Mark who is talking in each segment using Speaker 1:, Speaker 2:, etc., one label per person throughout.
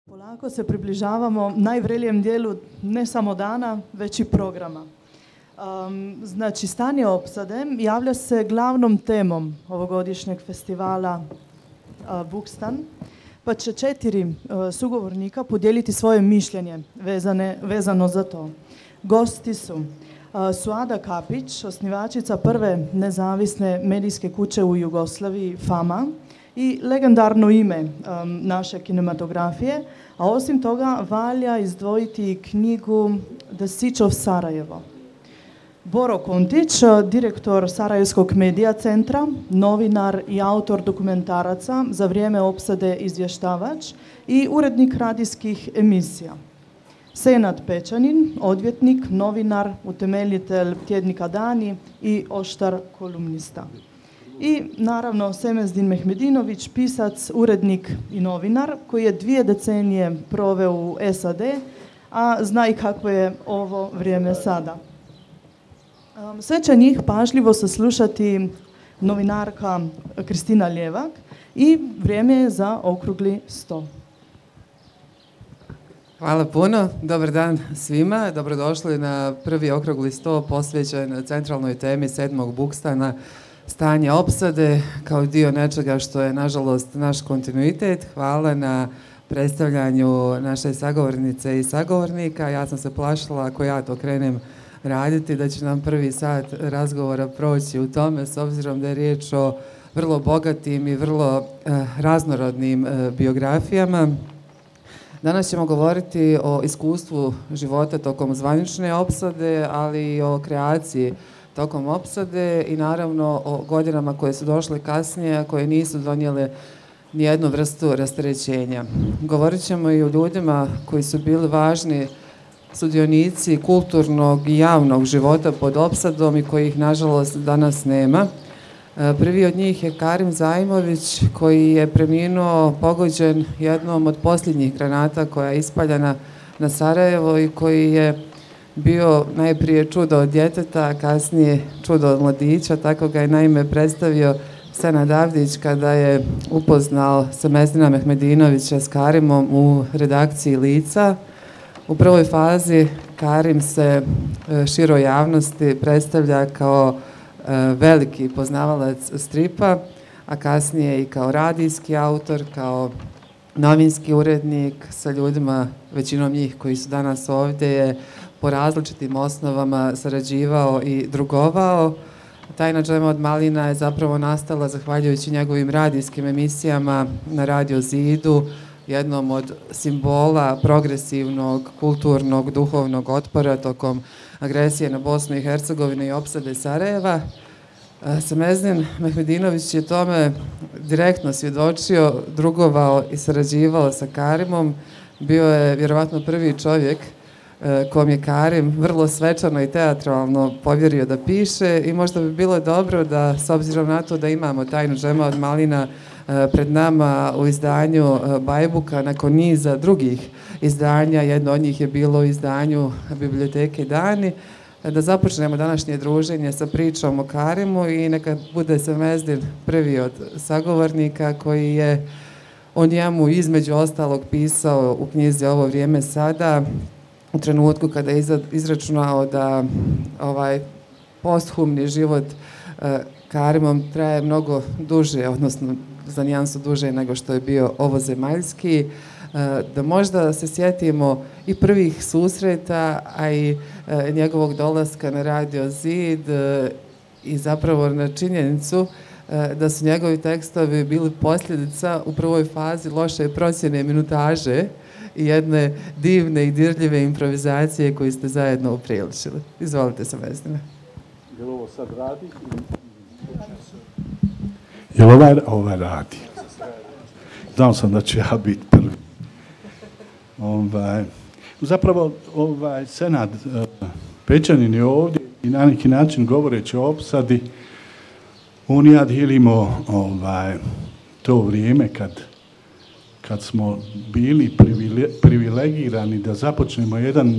Speaker 1: Polako se približavamo najvrelijem dijelu ne samo dana, već i programa. Znači, stanje opsade javlja se glavnom temom ovogodišnjeg festivala Bukstan, pa će 4 sugovornika podijeliti svoje mišljenje vezano za to. Gosti su Suada Kapić, osnivačica prve nezavisne medijske kuće u Jugoslaviji, Fama, i legendarno ime naše kinematografije, a osim toga valja izdvojiti knjigu The Siege of Sarajevo. Boro Kuntić, direktor Sarajevskog medija centra, novinar i autor dokumentaraca, za vrijeme opsade izvještavač i urednik radijskih emisija. Senad Pečanin, odvjetnik, novinar, utemeljitelj tjednika Dani i oštar kolumnista. I naravno Semezdin Mehmedinović, pisac, urednik i novinar koji je 2 decenije proveo u SAD, a zna i kako je ovo vrijeme sada. Sve će njih pažljivo saslušati novinarka Kristina Ljevak i vrijeme je za okrugli sto.
Speaker 2: Hvala puno, dobar dan svima, dobrodošli na prvi okrugli sto posvećen centralnoj temi 7. Bukstana, stanje opsade kao dio nečega što je nažalost naš kontinuitet. Hvala na predstavljanju naše sagovornice i sagovornika. Ja sam se plašila ako ja to krenem raditi da će nam prvi sat razgovora proći u tome, s obzirom da je riječ o vrlo bogatim i vrlo raznorodnim biografijama. Danas ćemo govoriti o iskustvu života tokom zvanične opsade, ali i o kreaciji tokom opsade i naravno o godinama koje su došle kasnije, a koje nisu donijele nijednu vrstu rasterećenja. Govorit ćemo i o ljudima koji su bili važni sudionici kulturnog i javnog života pod opsadom i kojih nažalost danas nema. Prvi od njih je Karim Zajmović, koji je preminuo pogođen jednom od posljednjih granata koja je ispaljena na Sarajevo i koji je bio najprije čudo od djeteta, a kasnije čudo od mladića. Tako ga je naime predstavio Senad Avdić kada je upoznao Semezdina Mehmedinovića s Karimom u redakciji Lica. U prvoj fazi Karim se široj javnosti predstavlja kao veliki poznavalac stripa, a kasnije i kao radijski autor, kao novinski urednik sa ljudima, većinom njih koji su danas ovdje, je po različitim osnovama sarađivao i drugovao. Tajna džema od malina je zapravo nastala zahvaljujući njegovim radijskim emisijama na Radio Zidu, jednom od simbola progresivnog, kulturnog, duhovnog otpora tokom agresije na Bosnu i Hercegovinu i opsade Sarajeva. Semezdin Mehmedinović je tome direktno svjedočio, drugovao i sarađivao sa Karimom. Bio je vjerovatno prvi čovjek kom je Karim vrlo svečano i teatralno povjerio da piše i možda bi bilo dobro da, s obzirom na to da imamo Tajnu džema od malina pred nama u izdanju Bajbuka, nakon niza drugih izdanja, jedno od njih je bilo u izdanju Biblioteke Dani, da započnemo današnje druženje sa pričom o Karimu i neka bude Semezdin prvi od sagovornika koji je o njemu između ostalog pisao u knjizi Ovo vrijeme sada, u trenutku kada je izračunao da ovaj posthumni život Karimom traje mnogo duže, odnosno za nijansu duže nego što je bio ovozemaljski, da možda se sjetimo i prvih susreta, a i njegovog dolaska na Radio Zid i zapravo na činjenicu da su njegovi tekstovi bili posljedica u prvoj fazi loše procjene minutaže i jedne divne i dirljive improvizacije koju ste zajedno upriličili. Izvolite, Semezdine.
Speaker 3: Jel ovo sad radi? Jel ovaj radi? Znao sam da ću ja biti prvi. Zapravo, Senad Pečanin je ovdje i na neki način govoreći o opsadi, on i ja dijelimo to vrijeme kad smo bili privilegirani da započnemo jedan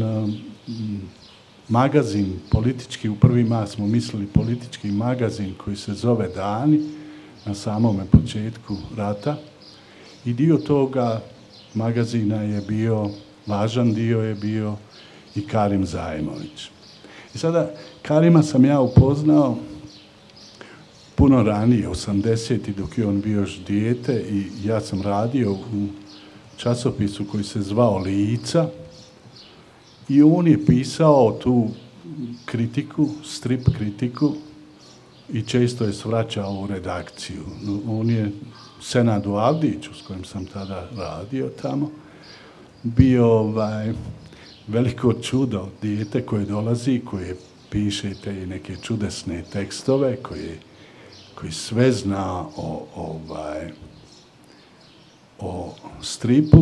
Speaker 3: magazin politički, u prvi mah smo mislili politički magazin koji se zove Dani, na samome početku rata. I dio toga magazina je bio, važan dio je bio i Karim Zajmović. I sada, Karima sam ja upoznao puno ranije, 80. dok je on bio još dijete i ja sam radio u časopisu koji se zvao Lica i on je pisao tu kritiku, strip kritiku i često je svraćao u redakciju. On je Senadu Avdiću, s kojim sam tada radio tamo, bio veliko čudo, dijete koje dolazi, koje piše te neke čudesne tekstove, koji sve zna o stripu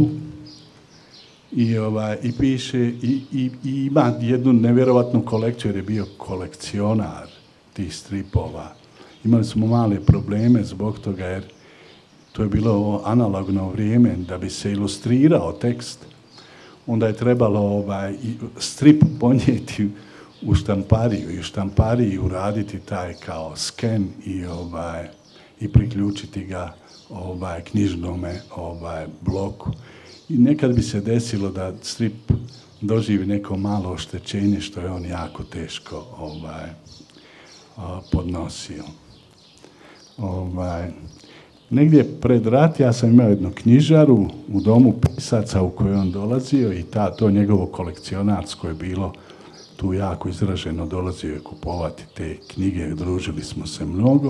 Speaker 3: i piše i ima jednu nevjerovatnu kolekciju jer je bio kolekcionar tih stripova. Imali smo male probleme zbog toga jer to je bilo analogno vrijeme da bi se ilustrirao tekst. Onda je trebalo strip ponijeti u štampariju i u štampariji uraditi taj kao sken i priključiti ga knjižnome bloku. I nekad bi se desilo da strip doživi neko malo oštećenje što je on jako teško podnosio. Negdje pred rat ja sam imao jednu knjižaru u domu pisaca u kojoj on dolazio i to njegovo kolekcionarsko je bilo tu jako izraženo, dolazio je kupovati te knjige, družili smo se mnogo.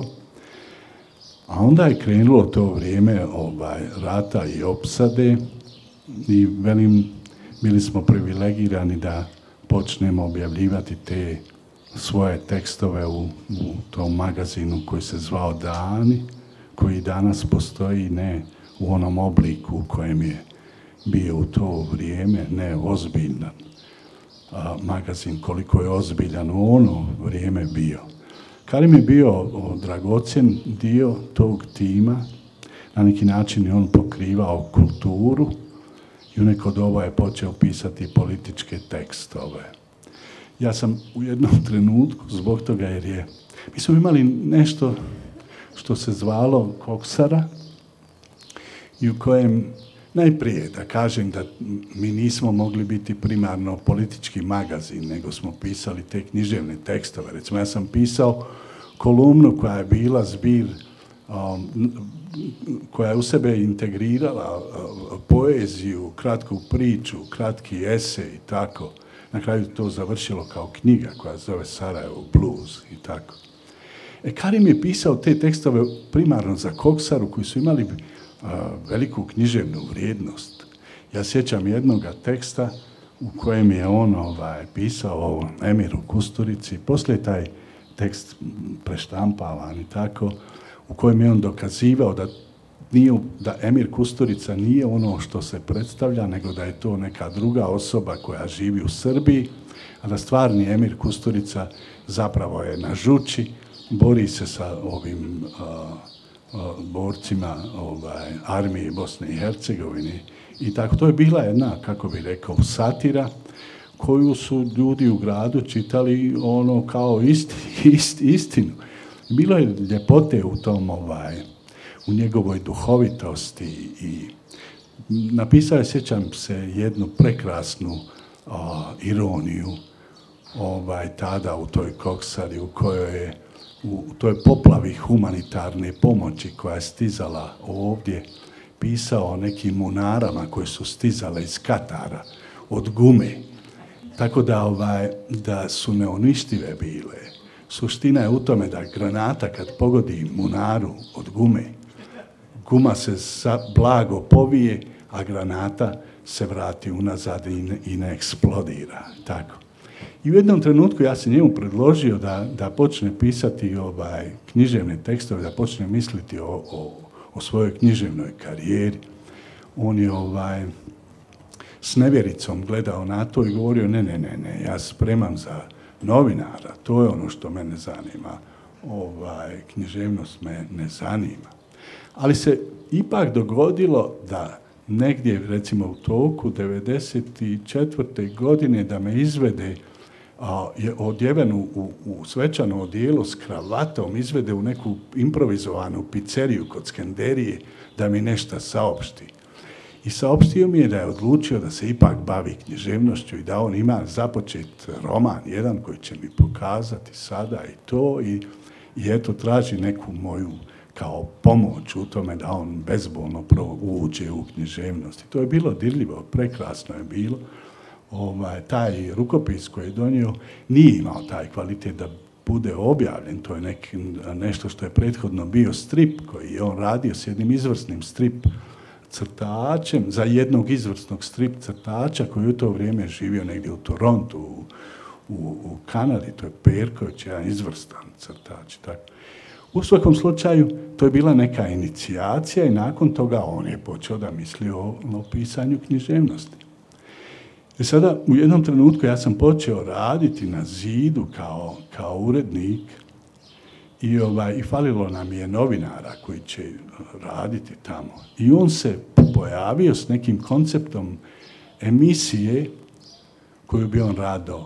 Speaker 3: A onda je krenulo to vrijeme rata i opsade i bili smo privilegirani da počnemo objavljivati te svoje tekstove u tom magazinu koji se zvao Dani, koji danas postoji ne u onom obliku u kojem je bio u to vrijeme, ne ozbiljan magazin, koliko je ozbiljan u ono vrijeme bio. Karim je bio dragocjen dio tog tima, na neki način je on pokrivao kulturu i u neko doba je počeo pisati političke tekstove. Ja sam u jednom trenutku, zbog toga jer mi smo imali nešto što se zvalo Koksara i u kojem najprije da kažem da mi nismo mogli biti primarno politički magazin, nego smo pisali te književne tekstove. Recimo, ja sam pisao kolumnu koja je bila zbir, koja je u sebe integrirala poeziju, kratku priču, kratki esej i tako. Na kraju to završilo kao knjiga koja zove Sarajevo Blues i tako. Karim je pisao te tekstove primarno za Koksaru koji su imali veliku književnu vrijednost. Ja sjećam jednoga teksta u kojem je on pisao o Emiru Kusturici, poslije taj tekst preštampavan i tako, u kojem je on dokazivao da Emir Kusturica nije ono što se predstavlja, nego da je to neka druga osoba koja živi u Srbiji, a da stvarni Emir Kusturica zapravo je na žuči, bori se sa ovim borcima armije Bosne i Hercegovine i tako. To je bila jedna, kako bi rekao, satira koju su ljudi u gradu čitali ono kao istinu. Bilo je ljepote u tom, u njegovoj duhovitosti i napisao je, sjećam se, jednu prekrasnu ironiju tada u toj Koksari u kojoj je u toj poplavi humanitarne pomoći koja je stizala ovdje, pisao o nekim munarama koje su stizale iz Katara od gume. Tako da su neuništive bile. Suština je u tome da granata kad pogodi munaru od gume, guma se blago povije, a granata se vrati unazad i ne eksplodira. Tako. I u jednom trenutku ja sam njemu predložio da počne pisati književne tekstove, da počne misliti o svojoj književnoj karijeri. On je s nevjericom gledao na to i govorio ne, ja spremam za novinara, to je ono što mene zanima, književnost me ne zanima. Ali se ipak dogodilo da negdje, recimo u toku 1994. godine, da me izvede je odjeven u svečano odijelo s kravatom, izvede u neku improvizovanu pizzeriju kod Skenderije da mi nešto saopšti. I saopštio mi je da je odlučio da se ipak bavi književnošću i da on ima započet roman, jedan koji će mi pokazati sada i to i eto traži neku moju kao pomoć u tome da on bezbolno uđe u književnost. I to je bilo dirljivo, prekrasno je bilo. Taj rukopis koji je donio nije imao taj kvalitet da bude objavljen. To je nešto što je prethodno bio strip koji je on radio s jednim izvrsnim strip crtačem, za jednog izvrsnog strip crtača koji je u to vrijeme živio negdje u Torontu, u Kanadi. To je Perković, jedan izvrstan crtač. Tako. U svakom slučaju, to je bila neka inicijacija i nakon toga on je počeo da misli o pisanju književnosti. I sada, u jednom trenutku ja sam počeo raditi na zidu kao urednik i falilo nam je novinara koji će raditi tamo. I on se pojavio s nekim konceptom emisije koju bi on rado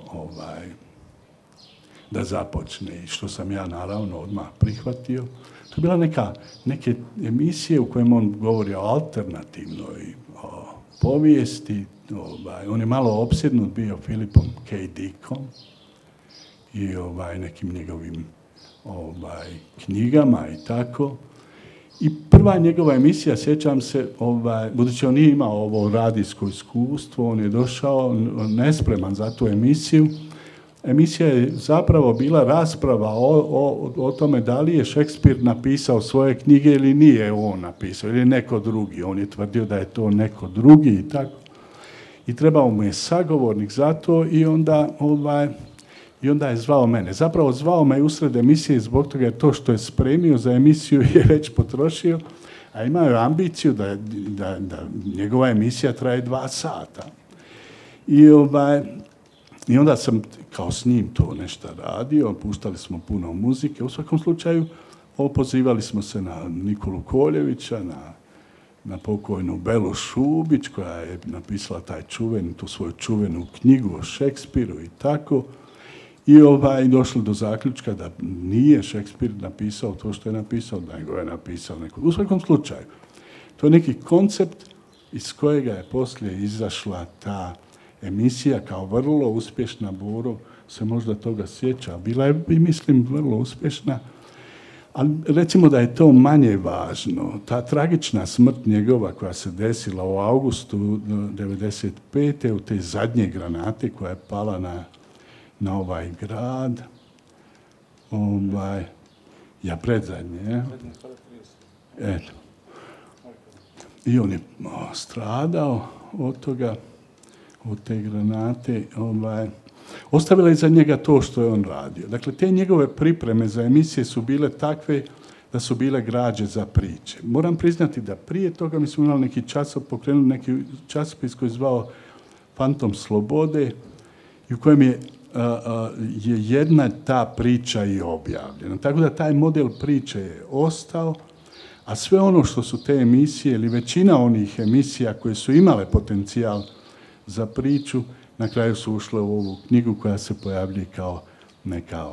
Speaker 3: da započne i što sam ja naravno odmah prihvatio. To je bila neke emisije u kojem on govori o alternativnoj povijesti. On je malo opsjednut bio Philipom K. Dickom i nekim njegovim knjigama i tako. I prva njegova emisija, sjećam se, budući on nije imao ovo radijsko iskustvo, on je došao nespreman za tu emisiju. Emisija je zapravo bila rasprava o tome da li je Šekspir napisao svoje knjige ili nije on napisao, ili neko drugi. On je tvrdio da je to neko drugi i tako. I trebao mu je sagovornik za to i onda je zvao mene. Zapravo zvao me usred emisije zbog toga jer to što je spremio za emisiju je već potrošio, a imao je ambiciju da njegova emisija traje 2 sata. I onda sam kao s njim to nešto radio, puštali smo puno muzike. U svakom slučaju pozivali smo se na Nikolu Koljevića, na pokojnu Belu Šubić koja je napisala tu svoju čuvenu knjigu o Šekspiru i tako. I došli do zaključka da nije Šekspir napisao to što je napisao, nego je napisao neko. U svakom slučaju, to je neki koncept iz kojega je poslije izašla ta emisija kao vrlo uspješna. Boro se možda toga sjeća. Bila je, mislim, vrlo uspješna. Ali recimo da je to manje važno. Ta tragična smrt njegova koja se desila u augustu 1995. u te zadnje granate koja je pala na ovaj grad. Ja predzadnje. Eto. I on je stradao od toga, od te granate. Ostavila je za njega to što je on radio. Dakle, te njegove pripreme za emisije su bile takve da su bile građe za priče. Moram priznati da prije toga mi smo imali pokrenuli neki časopis koji je zvao Fantom slobode i u kojem je jedna ta priča i objavljena. Tako da taj model priče je ostao, a sve ono što su te emisije ili većina onih emisija koje su imale potencijal za priču, na kraju su ušle u ovu knjigu koja se pojavlja kao neka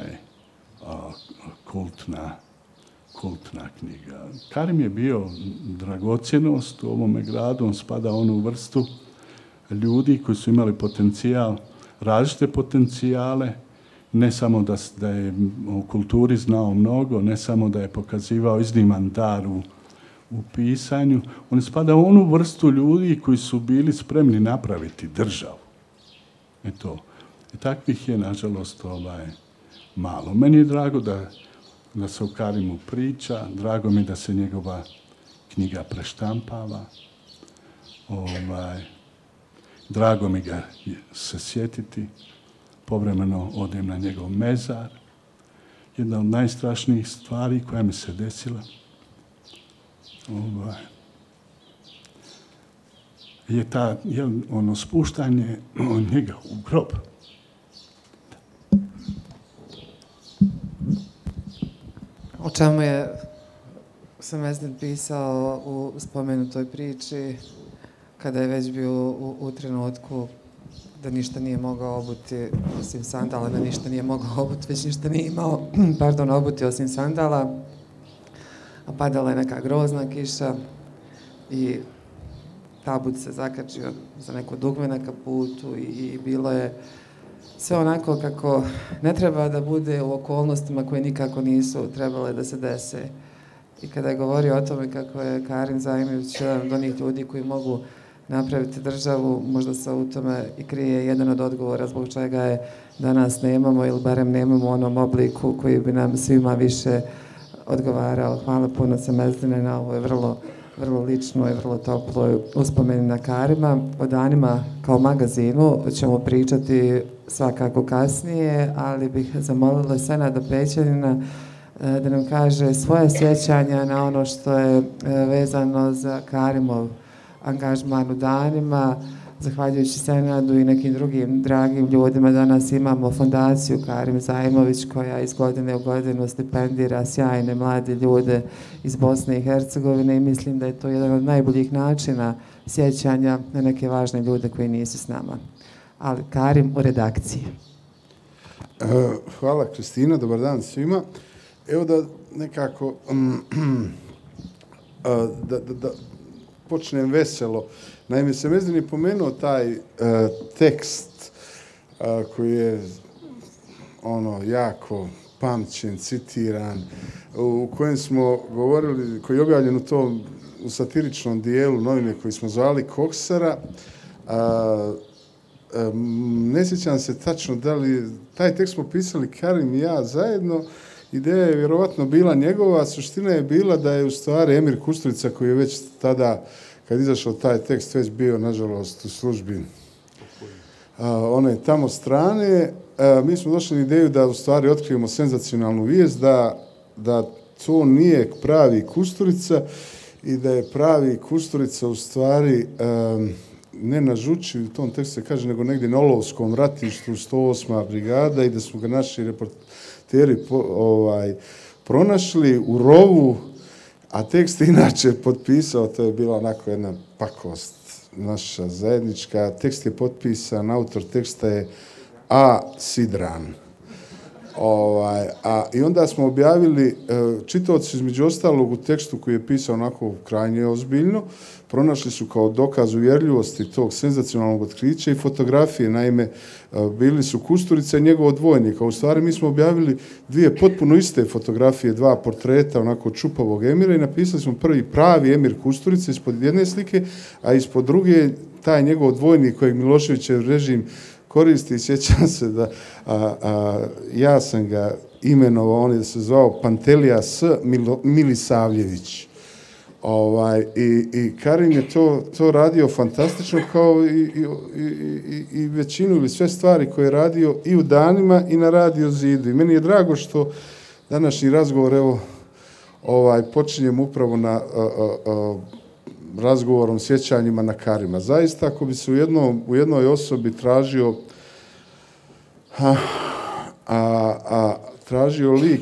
Speaker 3: kultna knjiga. Karim je bio dragocjenost u ovome gradu, on spada u onu vrstu ljudi koji su imali potencijal, različite potencijale, ne samo da je u kulturi znao mnogo, ne samo da je pokazivao izniman dar u pisanju, on spada u onu vrstu ljudi koji su bili spremni napraviti državu. Takvih je, nažalost, malo. Meni je drago da se o Karimu priča, drago mi da se njegova knjiga preštampava. Drago mi ga se sjetiti. Povremeno odem na njegov mezar. Jedna od najstrašnijih stvari koja mi se desila je spuštanje njega u grob.
Speaker 2: O čemu je Samesnet pisao u spomenutoj priči kada je već bio u trenutku da ništa nije mogao obuti osim sandala, da ništa nije mogao obuti, već ništa nije imao, obuti osim sandala, a padala je neka grozna kiša i tabut se zakačio za neko dugme na kaputu i bilo je sve onako kako ne treba da bude u okolnostima koje nikako nisu trebale da se dese. I kada je govorio o tome kako je Karim Zajmić jedan od onih ljudi koji mogu napraviti državu, možda se u tome i krije jedan od odgovora zbog čega je danas nemamo ili barem nemamo u onom obliku koji bi nam svima više odgovarao. Hvala puno Semezdine na ovoj vrlo ličnoj i vrlo toploj uspomeni na Karima. O danima kao magazinu ćemo pričati svakako kasnije, ali bih zamolila Senada Pećanina da nam kaže svoje sjećanja na ono što je vezano za Karimov angažman u danima. Zahvaljujući Senadu i nekim drugim dragim ljudima danas imamo fondaciju Karim Zajmović koja iz godine u godinu stipendira sjajne mlade ljude iz Bosne i Hercegovine i mislim da je to jedan od najboljih načina sjećanja na neke važne ljude koji nisu s nama. Ali Karim u redakciji.
Speaker 4: Hvala Kristina, dobar dan svima. Evo da nekako da počnem veselo. Naime, Semezdin je pomenuo taj tekst koji je jako pamćen, citiran, u kojem smo govorili, koji je objavljen u satiričnom dijelu novine koji smo zvali Koksara. Ne sjećam se tačno da li taj tekst smo pisali Karim i ja zajedno. Ideja je vjerovatno bila njegova, suština je bila da je u stvari Emir Kusturica koji je već tada, kad izašao taj tekst, već bio, nažalost, u službi one tamo strane. Mi smo došli na ideju da u stvari otkrijemo senzacionalnu vijest, da to nije pravi Kusturica i da je pravi Kusturica u stvari ne na Žuči, u tom tekstu se kaže, nego negdje na Olovskom ratištu, 108. brigada i da su ga naši reporteri pronašli u rovu, a tekst inače potpisao, to je bila onako jedna pakost naša zajednička. Tekst je potpisan, autor teksta je A. Sidran. I onda smo objavili, čitaoci između ostalog u tekstu koji je pisao onako krajnje ozbiljno, pronašli su kao dokaz uvjerljivosti tog senzacionalnog otkrića i fotografije. Naime, bili su Kusturica i njegov dvojnika. U stvari mi smo objavili dvije potpuno iste fotografije, dva portreta onako čupavog Emira i napisali smo prvi pravi Emir Kusturica ispod jedne slike, a ispod druge taj njegov dvojnik kojeg Miloševićev režim koristi. Sjećam se da ja sam ga imenovao, on je se zvao Pantelija S. Milisavljević. I Karim je to radio fantastično kao i većinu ili sve stvari koje je radio i u danima i na Radio Zidu. I meni je drago što današnji razgovor počinjem upravo na razgovorom, sjećanjima na Karima. Zaista, ako bi se u jednoj osobi tražio tražio lik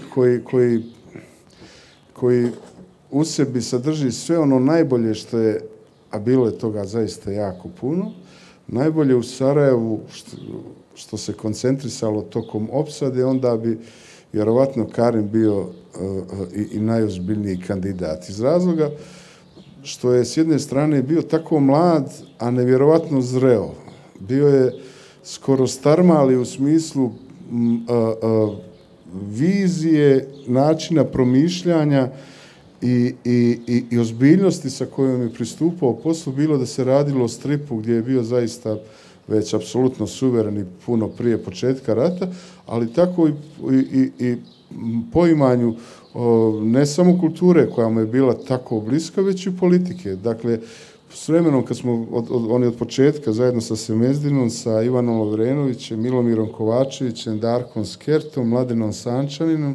Speaker 4: koji u sebi sadrži sve ono najbolje što je, a bilo je toga zaista jako puno, najbolje u Sarajevu što se koncentrisalo tokom opsade, onda bi vjerovatno Karim bio i najozbiljniji kandidat. Iz razloga što je s jedne strane bio tako mlad, a nevjerovatno zreo. Bio je skoro starmali u smislu vizije, načina promišljanja i ozbiljnosti sa kojom je pristupao poslu, bilo da se radilo o stripu gdje je bio zaista već apsolutno suveren i puno prije početka rata, ali tako i poimanju ne samo kulture koja mu je bila tako bliska, već i politike. Dakle, s vremenom kad smo oni od početka zajedno sa Semezdinom, sa Ivanom Lovrenovićem, Milomirom Kovačevićem, Darkom Skertom, Mladenom Sančaninom,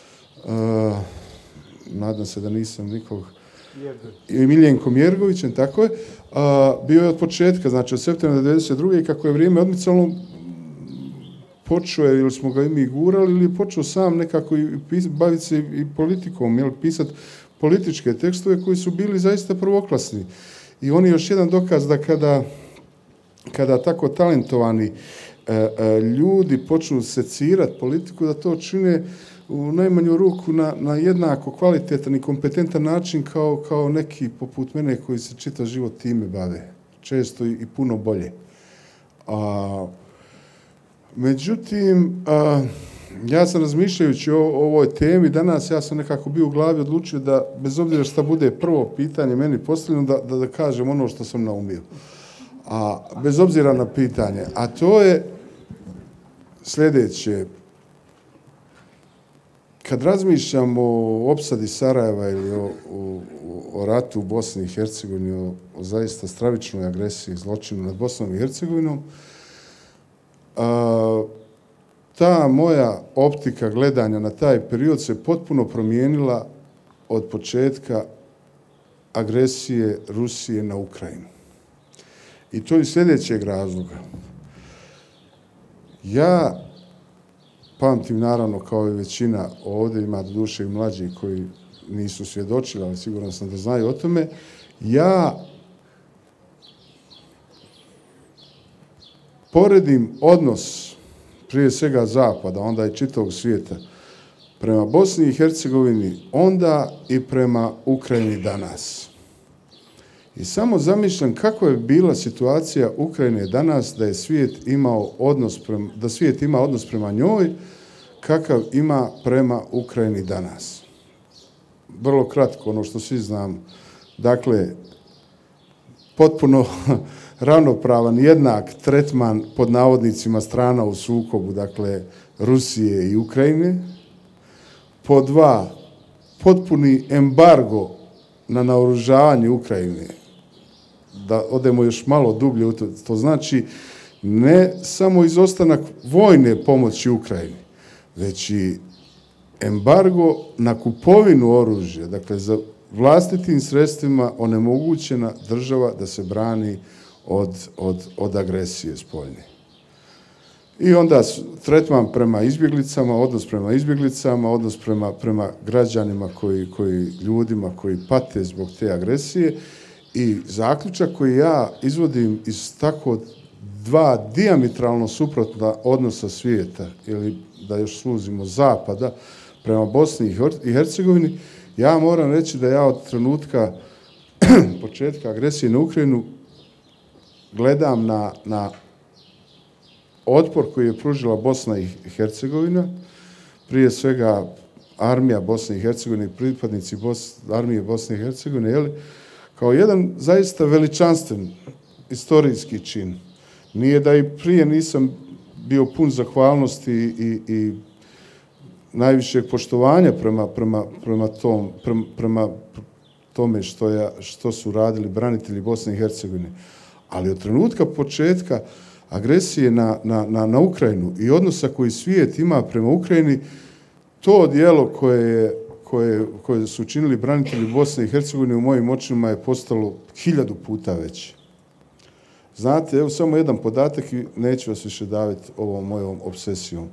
Speaker 4: nadam se da nisam nikog, i Miljenkom Jergovićem, tako je, bio je od početka, znači od septembra 1992. i kako je vrijeme odmicalo, počeo je, ili smo ga i mi gurali, ili je počeo sam nekako baviti se i politikom, pisati političke tekstove koji su bili zaista prvoklasni. I on je još jedan dokaz da kada tako talentovani ljudi počnu secirati politiku, da to čine u najmanju ruku na jednako kvalitetan i kompetentan način kao neki poput mene koji se čitav život time bave. Često i puno bolje. Međutim, ja sam razmišljajući o ovoj temi danas, ja sam nekako bio u glavi odlučio da, bez obzira šta bude prvo pitanje meni postavljeno, da kažem ono što sam naumio. Bez obzira na pitanje. A to je sljedeće. Kad razmišljam o opsadi Sarajeva ili o ratu u Bosni i Hercegovini, o zaista stravičnoj agresiji i zločinu nad Bosnom i Hercegovinom, ta moja optika gledanja na taj period se potpuno promijenila od početka agresije Rusije na Ukrajinu. I to iz sljedećeg razloga. Ja pamtim, naravno, kao i većina ovdje, ima doduše i mlađi koji nisu svjedočili, ali siguran sam da znaju o tome, ja poredim odnos prije svega Zapada, onda i čitavog svijeta, prema Bosni i Hercegovini onda i prema Ukrajini danas. I samo zamišljam kako je bila situacija Ukrajine danas da svijet ima odnos prema njoj, kakav ima prema Ukrajini danas. Vrlo kratko, ono što svi znamo. Dakle, potpuno ravnopravan, jednak tretman pod navodnicima strana u sukobu, dakle Rusije i Ukrajine. Po dva, potpuni embargo na naoružavanje Ukrajine. Da odemo još malo dublje u to. To znači ne samo izostanak vojne pomoći Ukrajini, već i embargo na kupovinu oružja. Dakle, za vlastitim sredstvima onemogućena država da se brani od agresije spoljne. I onda tretman prema izbjeglicama, odnos prema građanima, ljudima koji pate zbog te agresije i zaključak koji ja izvodim iz tako dva dijametralno suprotna odnosa svijeta, ili da još suzimo Zapada, prema Bosni i Hercegovini, ja moram reći da ja od trenutka početka agresije na Ukrajinu gledam na otpor koji je pružila Bosna i Hercegovina, prije svega armija Bosne i Hercegovine, pripadnici armije Bosne i Hercegovine, kao jedan zaista veličanstven historijski čin. Nije da i prije nisam bio pun zahvalnosti i najvišeg poštovanja prema tome što su radili branitelji Bosne i Hercegovine. Ali od trenutka početka agresije na Ukrajinu i odnosa koji svijet ima prema Ukrajini, to djelo koje su učinili branitelji Bosne i Hercegovine u mojim očima je postalo 1000 puta veće. Znate, evo samo jedan podatak i neću vas više daviti ovom mojom obsesijom.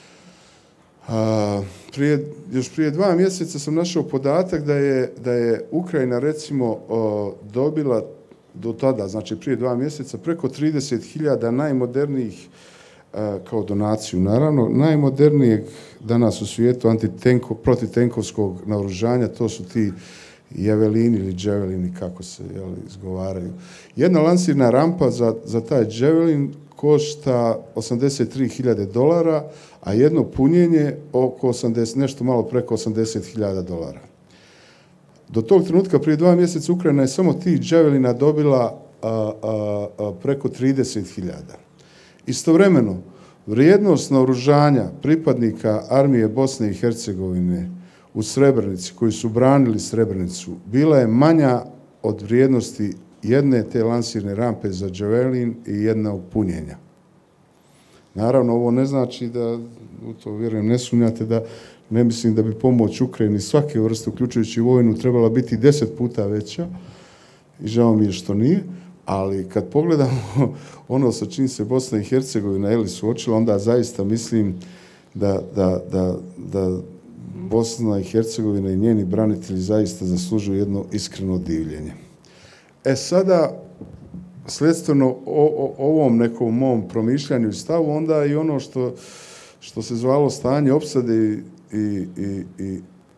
Speaker 4: Još prije 2 mjeseca sam našao podatak da je Ukrajina recimo dobila do tada, znači prije 2 mjeseca, preko 30.000 najmodernijih, kao donaciju naravno, najmodernijeg danas u svijetu protitenkovskog naoružanja, to su ti Javelini ili Javelini, kako se izgovaraju. Jedna lansirna rampa za taj Javelin košta $83.000, a jedno punjenje oko nešto malo preko $80.000. Do tog trenutka, prije 2 mjeseca, Ukrajina je samo tih Javelina dobila preko 30.000. Istovremeno, vrijednost naoružanja pripadnika armije Bosne i Hercegovine u Srebrenici, koji su branili Srebrenicu, bila je manja od vrijednosti jedne te lansirne rampe za Javelin i jednog punjenja. Naravno, ovo ne znači da, u to vjerujem, ne sumnjate, da ne mislim da bi pomoć Ukrajini svake vrste, uključujući vojnu, trebala biti 10 puta veća, i žao mi je što nije, ali kad pogledamo ono sa čim se Bosna i Hercegovina suočila, onda zaista mislim da Bosna i Hercegovina i njeni branitelji zaista zaslužuju jedno iskreno divljenje. Sada, slijedstveno ovom nekom mom promišljanju i stavu, onda i ono što se zvalo stanje opsade i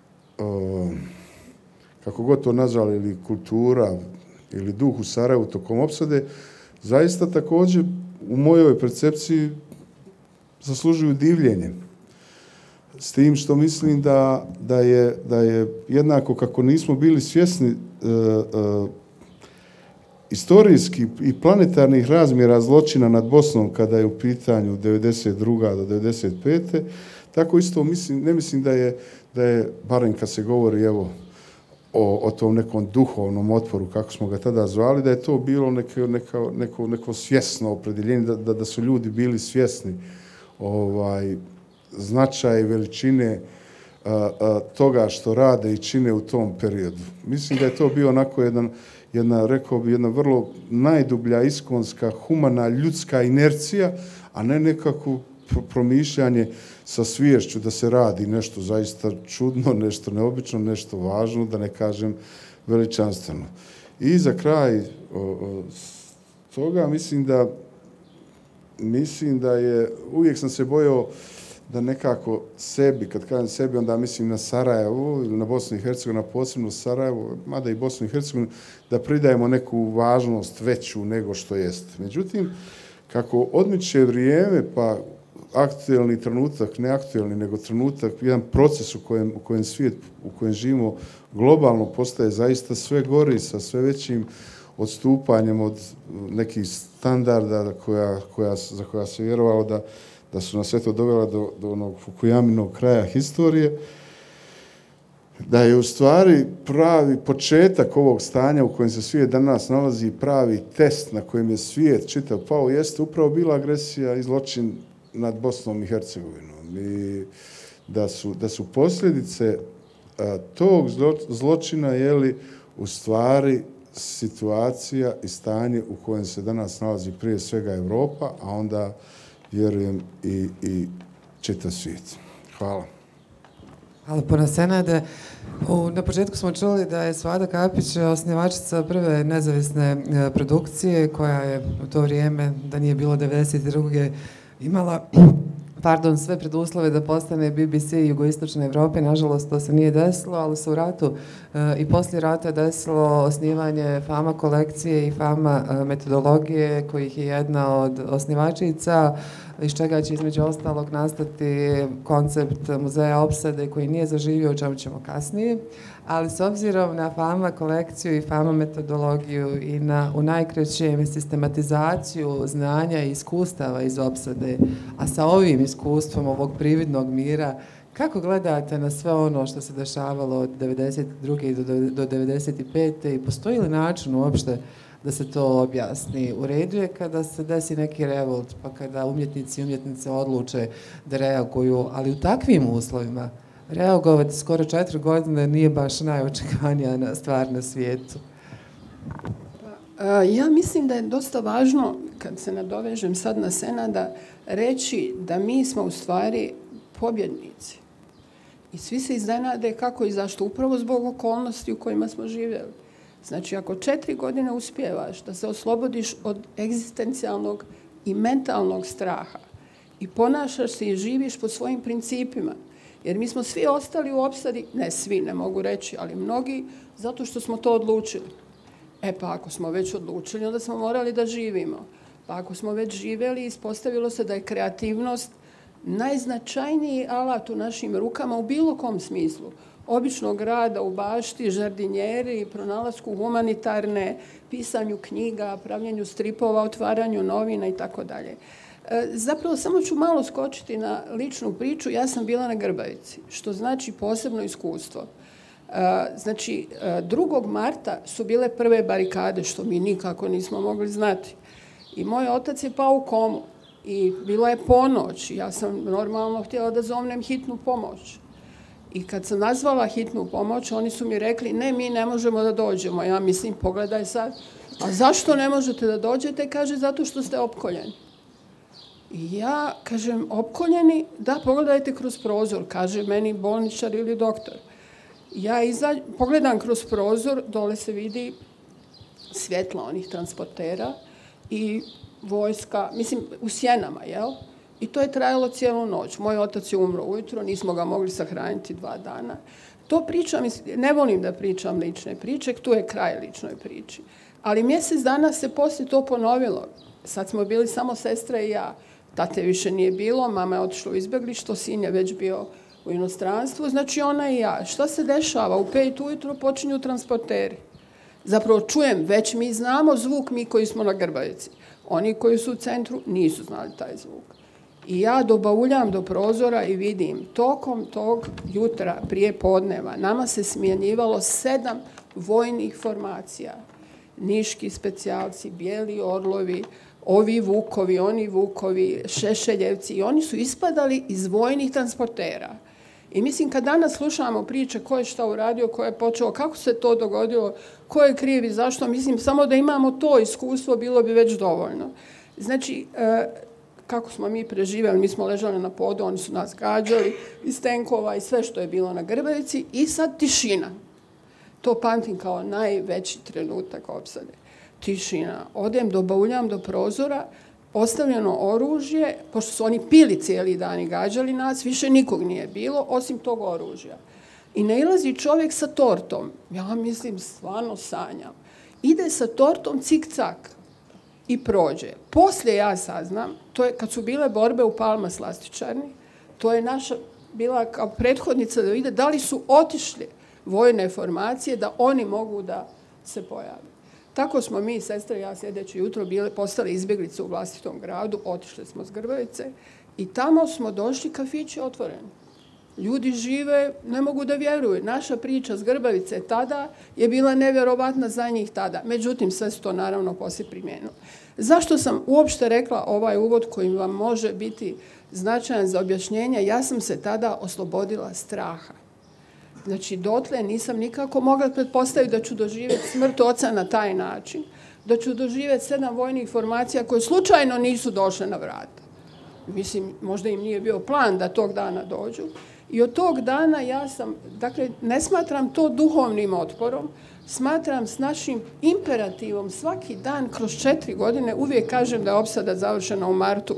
Speaker 4: kako god to nazvali, ili kultura, ili duh u Sarajevu tokom opsade, zaista također u mojoj percepciji zaslužuju divljenje. S tim što mislim da je jednako kako nismo bili svjesni istorijski i planetarnih razmjera zločina nad Bosnom kada je u pitanju 92. do 95. Tako isto ne mislim da je, barem kad se govori o tom nekom duhovnom otporu, kako smo ga tada zvali, da je to bilo neko svjesno opredjeljenje, da su ljudi bili svjesni značaja i veličine toga što rade i čine u tom periodu. Mislim da je to bio onako jedna vrlo najdublja, iskonska, humana, ljudska inercija, a ne nekako promišljanje sa sviješću da se radi nešto zaista čudno, nešto neobično, nešto važno, da ne kažem veličanstveno. I za kraj toga mislim da je, uvijek sam se bojao da nekako sebi, kad kažem sebi, onda mislim na Sarajevo ili na Bosnu i Hercegovinu, posebno Sarajevo, mada i Bosnu i Hercegovinu, da pridajemo neku važnost veću nego što jest. Međutim, kako odmiče vrijeme, pa aktuelni trenutak, ne aktuelni, nego trenutak, jedan proces u kojem svijet, u kojem živimo globalno postaje zaista sve gori, sa sve većim odstupanjem od nekih standarda za koja se vjerovalo da su nas sve to dovela do onog Fukuyaminog kraja historije, da je u stvari pravi početak ovog stanja u kojem se svijet danas nalazi, pravi test na kojem je svijet čitav pao, jeste upravo bila agresija i zločin nad Bosnom i Hercegovinom. I da su posljedice tog zločina u stvari situacija i stanje u kojem se danas nalazi prije svega Europa, a onda vjerujem i čitav svijet. Hvala.
Speaker 2: Hvala puno, Senade. Na početku smo čuli da je Svada Kapić osnivačica prve nezavisne produkcije koja je u to vrijeme, da nije bilo 92. imala sve preduslove da postane BBC jugoistočne Evrope. Nažalost, to se nije desilo, ali se u ratu i poslije rata desilo osnivanje Fama kolekcije i Fama metodologije, kojih je jedna od osnivačica, iz čega će između ostalog nastati koncept muzeja opsade koji nije zaživio, o čemu ćemo kasnije, ali s obzirom na Fama kolekciju i Fama metodologiju i u najkraćem sistematizaciju znanja i iskustava iz opsade, a sa ovim iskustvom ovog prividnog mira, kako gledate na sve ono što se dešavalo od 92. do 95. i postoji li način uopšte da se to objasni? U redu je kada se desi neki revolt, pa kada umjetnici i umjetnice odluče da reaguju, ali u takvim uslovima reagovati skoro 4 godine nije baš najočekivanija stvar na svijetu.
Speaker 5: Ja mislim da je dosta važno, kad se nadovežem sad na Senada, reći da mi smo u stvari pobjednici. I svi se iznenade kako i zašto, upravo zbog okolnosti u kojima smo živjeli. Znači, ako 4 godine uspijevaš da se oslobodiš od egzistencijalnog i mentalnog straha i ponašaš se i živiš po svojim principima, jer mi smo svi ostali u opsadi, ne svi, ne mogu reći, ali mnogi, zato što smo to odlučili. Pa ako smo već odlučili, onda smo morali da živimo. Pa ako smo već živjeli, ispostavilo se da je kreativnost najznačajniji alat u našim rukama u bilo kom smislu. Običnog rada u bašti, žardinjeri, pronalasku humanitarne, pisanju knjiga, pravljenju stripova, otvaranju novina i tako dalje. Zapravo, samo ću malo skočiti na ličnu priču. Ja sam bila na Grbavici, što znači posebno iskustvo. Znači, 2. marta su bile prve barikade, što mi nikako nismo mogli znati. I moj otac je pao u komu i bila je ponoć. Ja sam normalno htjela da zovnem hitnu pomoć. I kad sam nazvala hitnu pomoć, oni su mi rekli, ne, mi ne možemo da dođemo. Ja mislim, pogledaj sad, a zašto ne možete da dođete? Kaže, zato što ste opkoljeni. I ja kažem, opkoljeni? Da, pogledajte kroz prozor, kaže meni bolničar ili doktor. Ja pogledam kroz prozor, dole se vidi svjetla onih transportera, i vojska, mislim, u sjenama, jel? I to je trajalo cijelu noć. Moj otac je umro ujutro, nismo ga mogli sahraniti 2 dana. To pričam, ne volim da pričam lične priče, tu je kraj ličnoj priči. Ali mjesec dana se poslije to ponovilo. Sad smo bili samo sestra i ja. Tate više nije bilo, mama je otišla u izbjeglištvo, sin je već bio u inostranstvu, znači ona i ja. Šta se dešava? U 5 ujutro počinju transporteri. Zapravo čujem, već mi znamo zvuk, mi koji smo na Grbavici. Oni koji su u centru nisu znali taj zvuk. I ja dobauljam do prozora i vidim, tokom tog jutra prije podneva nama se smjenjivalo 7 vojnih formacija. Niški specijalci, bijeli orlovi, ovi vukovi, oni vukovi, šešeljevci, i oni su ispadali iz vojnih transportera. I mislim, kad danas slušamo priče ko je šta uradio, ko je počeo, kako se to dogodilo, ko je kriv i zašto, mislim, samo da imamo to iskustvo bilo bi već dovoljno. Znači, kako smo mi preživjeli, mi smo ležali na podu, oni su nas gađali iz tenkova i sve što je bilo na Grbavici, i sad tišina. To pamtim kao najveći trenutak opsade. Tišina. Odem, dobauljam do prozora, ostavljeno oružje, pošto su oni pili cijeli dan i gađali nas, više nikog nije bilo, osim tog oružja. I nailazi čovjek sa tortom. Ja mislim, stvarno sanjam. Ide sa tortom cik-cak i prođe. Poslije ja saznam, to je kad su bile borbe u Palma slastičarni, to je naša bila kao prethodnica da vide da li su otišli vojne formacije da oni mogu da se pojave. Tako smo mi, sestra i ja, sljedeće jutro postali izbjeglice u vlastitom gradu, otišli smo s Grbavice i tamo smo došli, kafić je otvoren. Ljudi žive, ne mogu da vjeruju. Naša priča s Grbavice tada je bila nevjerovatna za njih tada. Međutim, sve se to naravno poslije primijenilo. Zašto sam uopšte rekla ovaj uvod koji vam može biti značajan za objašnjenje? Ja sam se tada oslobodila straha. Znači, dotle nisam nikako mogla pretpostaviti da ću doživjeti smrt oca na taj način, da ću doživjeti 7 vojnih formacija koje slučajno nisu došle na vrata. Mislim, možda im nije bio plan da tog dana dođu. I od tog dana ja sam, dakle, ne smatram to duhovnim otporom, smatram s našim imperativom svaki dan kroz 4 godine, uvijek kažem da je opsada završena u martu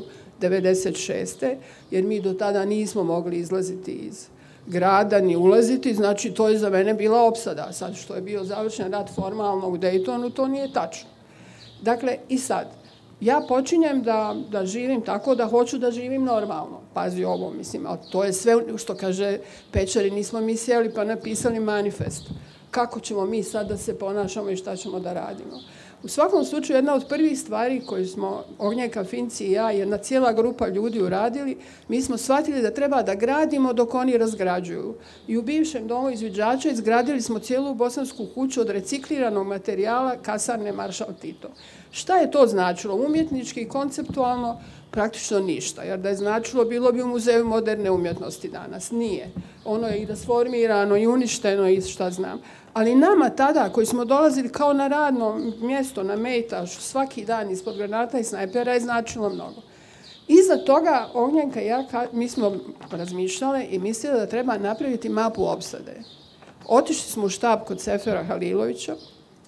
Speaker 5: 1996. jer mi do tada nismo mogli izlaziti iz grada ni ulaziti, znači to je za mene bila opsada. Sad što je bio završen rat formalno u Daytonu, to nije tačno. Dakle, i sad, ja počinjem da živim tako da hoću da živim normalno. Pazi ovo, mislim, ali to je sve što kaže Pečari, nismo mi sjeli pa napisali manifest. Kako ćemo mi sad da se ponašamo i šta ćemo da radimo? U svakom slučaju, jedna od prvih stvari koju smo Ognjenka Finci i ja, jedna cijela grupa ljudi uradili, mi smo shvatili da treba da gradimo dok oni razgrađuju. I u bivšem domu izviđača izgradili smo cijelu bosansku kuću od recikliranog materijala kasarne Maršal Tito. Šta je to značilo? Umjetnički i konceptualno praktično ništa, jer da je značilo bilo bi u Muzeju moderne umjetnosti danas. Nije. Ono je i rasformirano i uništeno i šta znam. Ali nama tada, koji smo dolazili kao na radno mjesto, na mejtaš, svaki dan ispod granata i snajpera, je značilo mnogo. Iza toga Ognjenka i ja, mi smo razmišljale i mislili da treba napraviti mapu opsade. Otišli smo u štab kod Sefera Halilovića,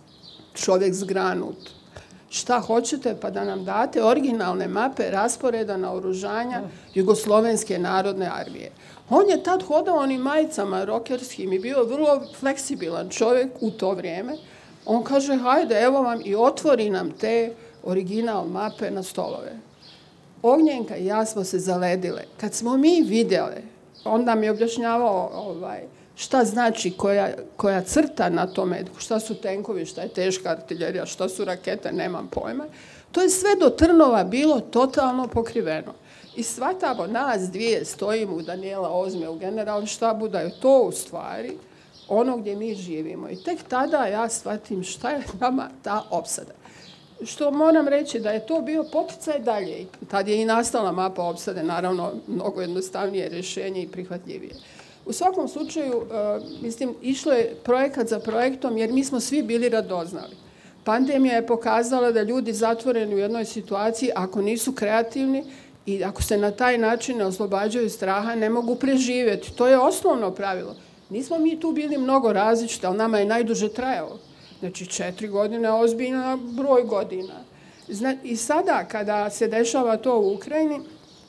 Speaker 5: čovjek zgranut. Šta hoćete pa da nam date originalne mape rasporeda naoružanja Jugoslovenske narodne armije. On je tad hodao onim majicama rokerskim i bio vrlo fleksibilan čovjek u to vrijeme. On kaže, hajde, evo vam, i otvori nam te original mape na stolove. Ognjenka i ja smo se zaledile. Kad smo mi vidjeli, onda mi je objašnjavao šta znači koja crta na tome, šta su tenkovi, šta je teška artiljerija, šta su rakete, nemam pojma. To je sve do trnova bilo totalno pokriveno. I shvatamo, nas dvije stojimo u Danijela Ozme u generalštabu, da je to u stvari ono gdje mi živimo. I tek tada ja shvatim šta je nama ta opsada. Što moram reći da je to bio poticaj dalje. Tad je i nastala mapa opsade, naravno mnogo jednostavnije rješenje i prihvatljivije. U svakom slučaju, mislim, išlo je projekat za projektom jer mi smo svi bili radoznali. Pandemija je pokazala da ljudi zatvoreni u jednoj situaciji, ako nisu kreativni i ako se na taj način ne oslobađaju straha, ne mogu preživjeti. To je osnovno pravilo. Nismo mi tu bili mnogo različiti, ali nama je najduže trajalo. Znači, 4 godine je ozbiljna broj godina. I sada kada se dešava to u Ukrajini,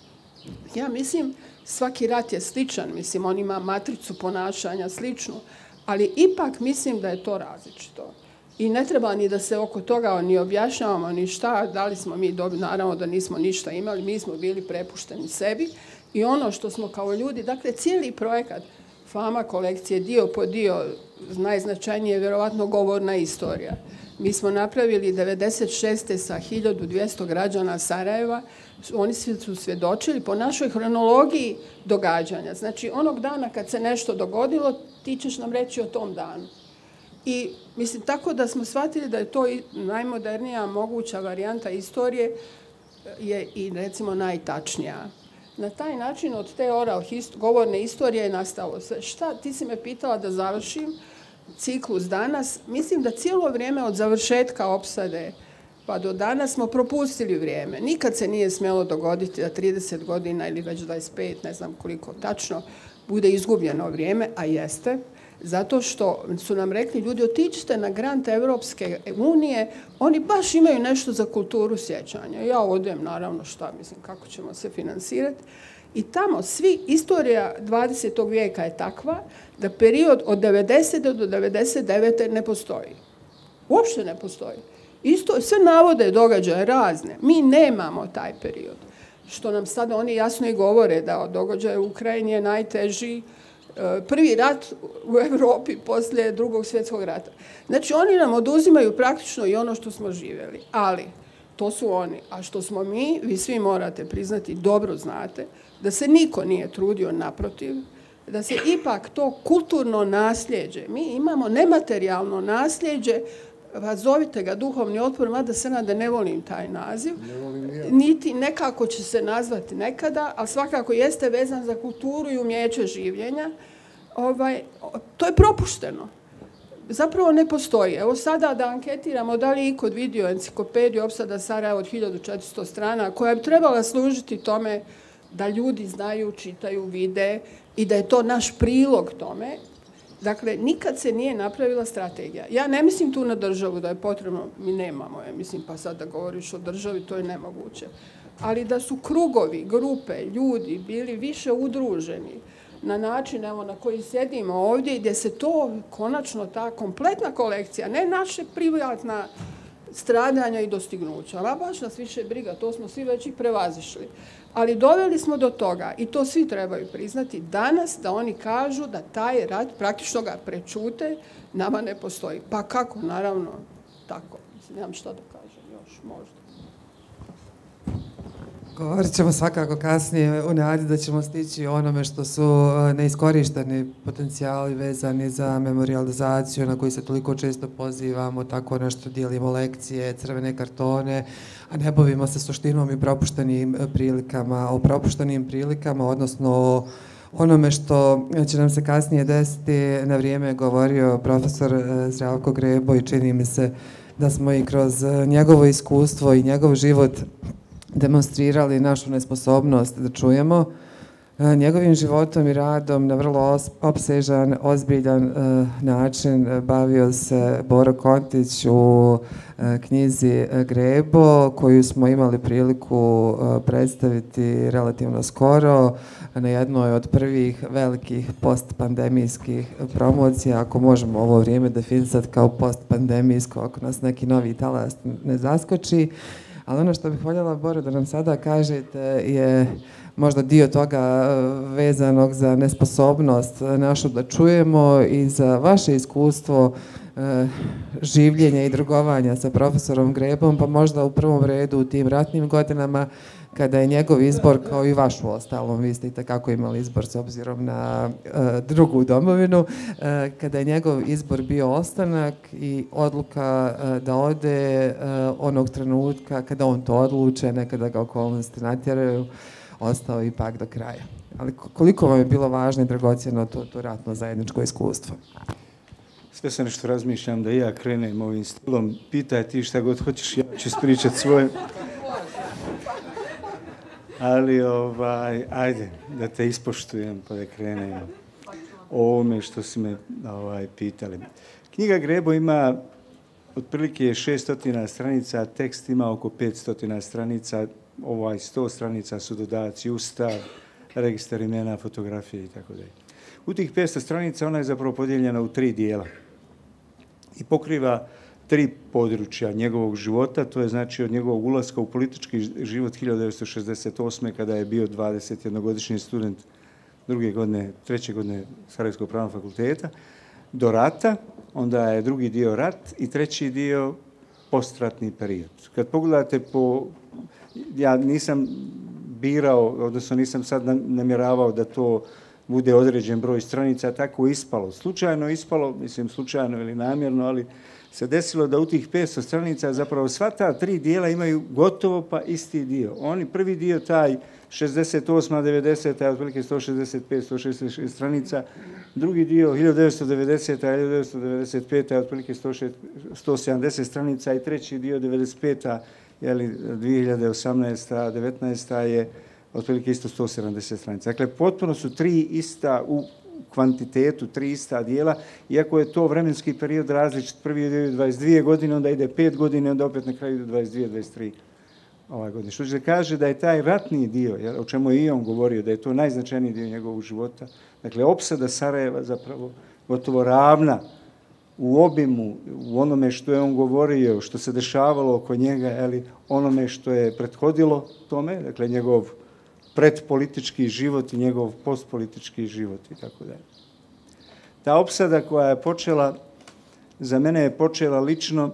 Speaker 5: ja mislim svaki rat je sličan, mislim on ima matricu ponašanja sličnu, ali ipak mislim da je to različito. I ne treba ni da se oko toga ni objašnjavamo ni šta, da li smo mi dobili, naravno da nismo ništa imali, mi smo bili prepušteni sebi i ono što smo kao ljudi, dakle cijeli projekat Fama kolekcije, dio po dio, najznačajnije je vjerovatno govorna istorija. Mi smo napravili 96. sa 1200 građana Sarajeva, oni su svjedočili po našoj hronologiji događanja. Znači, onog dana kad se nešto dogodilo, ti ćeš nam reći o tom danu. I mislim, tako da smo shvatili da je to najmodernija moguća varijanta istorije je i recimo najtačnija. Na taj način od te govorne istorije je nastalo sve. Šta, ti si me pitala da završim ciklus danas. Mislim da cijelo vrijeme od završetka opsade pa do danas smo propustili vrijeme. Nikad se nije smjelo dogoditi da 30 godina ili već 25, ne znam koliko tačno, bude izgubljeno vrijeme, a jeste. Zato što su nam rekli, ljudi, otičite na grant Europske unije, oni baš imaju nešto za kulturu sjećanja. Ja odem, naravno, šta mislim, kako ćemo se financirati. I tamo istorija 20. vijeka je takva da period od 90. do 99. ne postoji. Uopšte ne postoji. Sve navode događaje razne. Mi nemamo taj period. Što nam sada oni jasno i govore da događaj u Ukrajini je najteži, prvi rat u Europi poslije Drugog svjetskog rata. Znači, oni nam oduzimaju praktično i ono što smo živjeli. Ali, to su oni. A što smo mi, vi svi morate priznati, dobro znate, da se niko nije trudio naprotiv, da se ipak to kulturno nasljeđe, mi imamo nematerijalno nasljeđe, zovite ga duhovni otpor, mada se da ne volim taj naziv, niti nekako će se nazvati nekada, ali svakako jeste vezan za kulturu i umjeće življenja. To je propušteno. Zapravo ne postoji. Evo sada da anketiramo da li je ikod vidio enciklopediju opsada Sarajeva od 1400 strana, koja bi trebala služiti tome da ljudi znaju, čitaju, vide i da je to naš prilog tome. Dakle, nikad se nije napravila strategija. Ja ne mislim tu na državu da je potrebno, mi nemamo je, mislim, pa sad da govoriš o državi, to je nemoguće. Ali da su krugovi, grupe, ljudi bili više udruženi na način evo, na koji sjedimo ovdje, gdje se to konačno, ta kompletna kolekcija, ne naše privatna stradanja i dostignuća, a baš nas više briga, to smo svi već i prevazišli. Ali doveli smo do toga, i to svi trebaju priznati, danas da oni kažu da taj rat, praktično ga prečute, nama ne postoji. Pa kako? Naravno, tako. Nemam šta da kažem još, možda.
Speaker 2: Govorit ćemo svakako kasnije u nadi da ćemo stići onome što su neiskorišteni potencijali vezani za memorijalizaciju na koji se toliko često pozivamo, tako nešto dijelimo lekcije, crvene kartone, a ne bavimo se suštinom i propuštenim prilikama. O propuštenim prilikama, odnosno onome što će nam se kasnije desiti, na vrijeme je govorio profesor Zdravko Grebo i čini mi se da smo i kroz njegovo iskustvo i njegov život demonstrirali našu nesposobnost da čujemo. Njegovim životom i radom na vrlo opsežan, ozbiljan način bavio se Boro Kontić u knjizi Grebo, koju smo imali priliku predstaviti relativno skoro na jednoj od prvih velikih postpandemijskih promocija, ako možemo ovo vrijeme definisati kao postpandemijsko, ako nas neki novi talas ne zaskoči. Ali ono što bih voljela, Boro, da nam sada kažete je možda dio toga vezanog za nesposobnost našu da čujemo i za vaše iskustvo življenja i drugovanja sa profesorom Grebom, pa možda u prvom redu u tim ratnim godinama kada je njegov izbor, kao i vaš u ostalom, vi ste itekako imali izbor s obzirom na drugu domovinu, kada je njegov izbor bio ostanak i odluka da ode onog trenutka kada on to odluče, nekada ga okolnosti natjeraju, ostao ipak do kraja. Ali koliko vam je bilo važno i dragocjeno to ratno zajedničko iskustvo?
Speaker 6: Sve se nešto razmišljam da i ja krenem ovim stilom. Pitaj ti šta god hoćeš, ja ću ispričati svoje. Ali ajde, da te ispoštujem pa da krenem o ovome što si me pitali. Knjiga Grebo ima otprilike je 600 stranica, tekst ima oko 500 stranica, 100 stranica su dodaci, ustav, registar imena, fotografije i tako dalje. U tih 500 stranica ona je zapravo podijeljena u 3 dijela i pokriva 3 područja njegovog života, to je znači od njegovog ulaska u politički život 1968. kada je bio 21-godišnji student treće godine Sarajevskog pravnog fakulteta, do rata, onda je drugi dio rat i treći dio postratni period. Kad pogledate ja nisam birao, odnosno nisam sad namjeravao da to bude određen broj stranica, tako ispalo. Slučajno ispalo, mislim slučajno ili namjerno, ali se desilo da u tih 500 stranica zapravo sva ta 3 dijela imaju gotovo pa isti dio. Prvi dio, taj 68. 90. je otprilike 165, 166 stranica, drugi dio 1990. 1995. je otprilike 170 stranica i treći dio 95. 2018. 19. je otprilike isto 170 stranica. Dakle, potpuno su 3 ista u kvantitetu, 3 ista dijela, iako je to vremenski period različit. Prvi dio je 22 godine, onda ide 5 godine, onda opet na kraju ide 22, 23 godine. Što se kaže da je taj ratni dio, o čemu je i on govorio, da je to najznačajniji dio njegovog života, dakle, opsada Sarajeva zapravo gotovo ravna u obimu, u onome što je on govorio, što se dešavalo oko njega, onome što je prethodilo tome, dakle, njegov predpolitički život i njegov postpolitički život i tako dalje. Ta opsada koja je počela, za mene je počela lično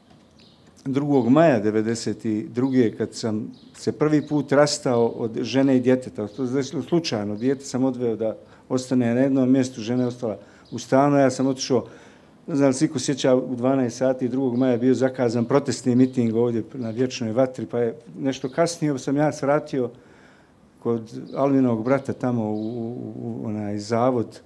Speaker 6: 2. maja 1992. kad sam se prvi put rastao od žene i djeteta. To je slučajno. Dijete sam odveo da ostane na jednom mjestu, žena je ostala u stanu, ja sam otišao, ne znam li se iko sjeća, u 12 sati 2. maja je bio zakazan protestni miting ovdje na Vječnoj vatri, pa je nešto kasnije sam ja svratio kod Alvinovog brata tamo u onaj zavod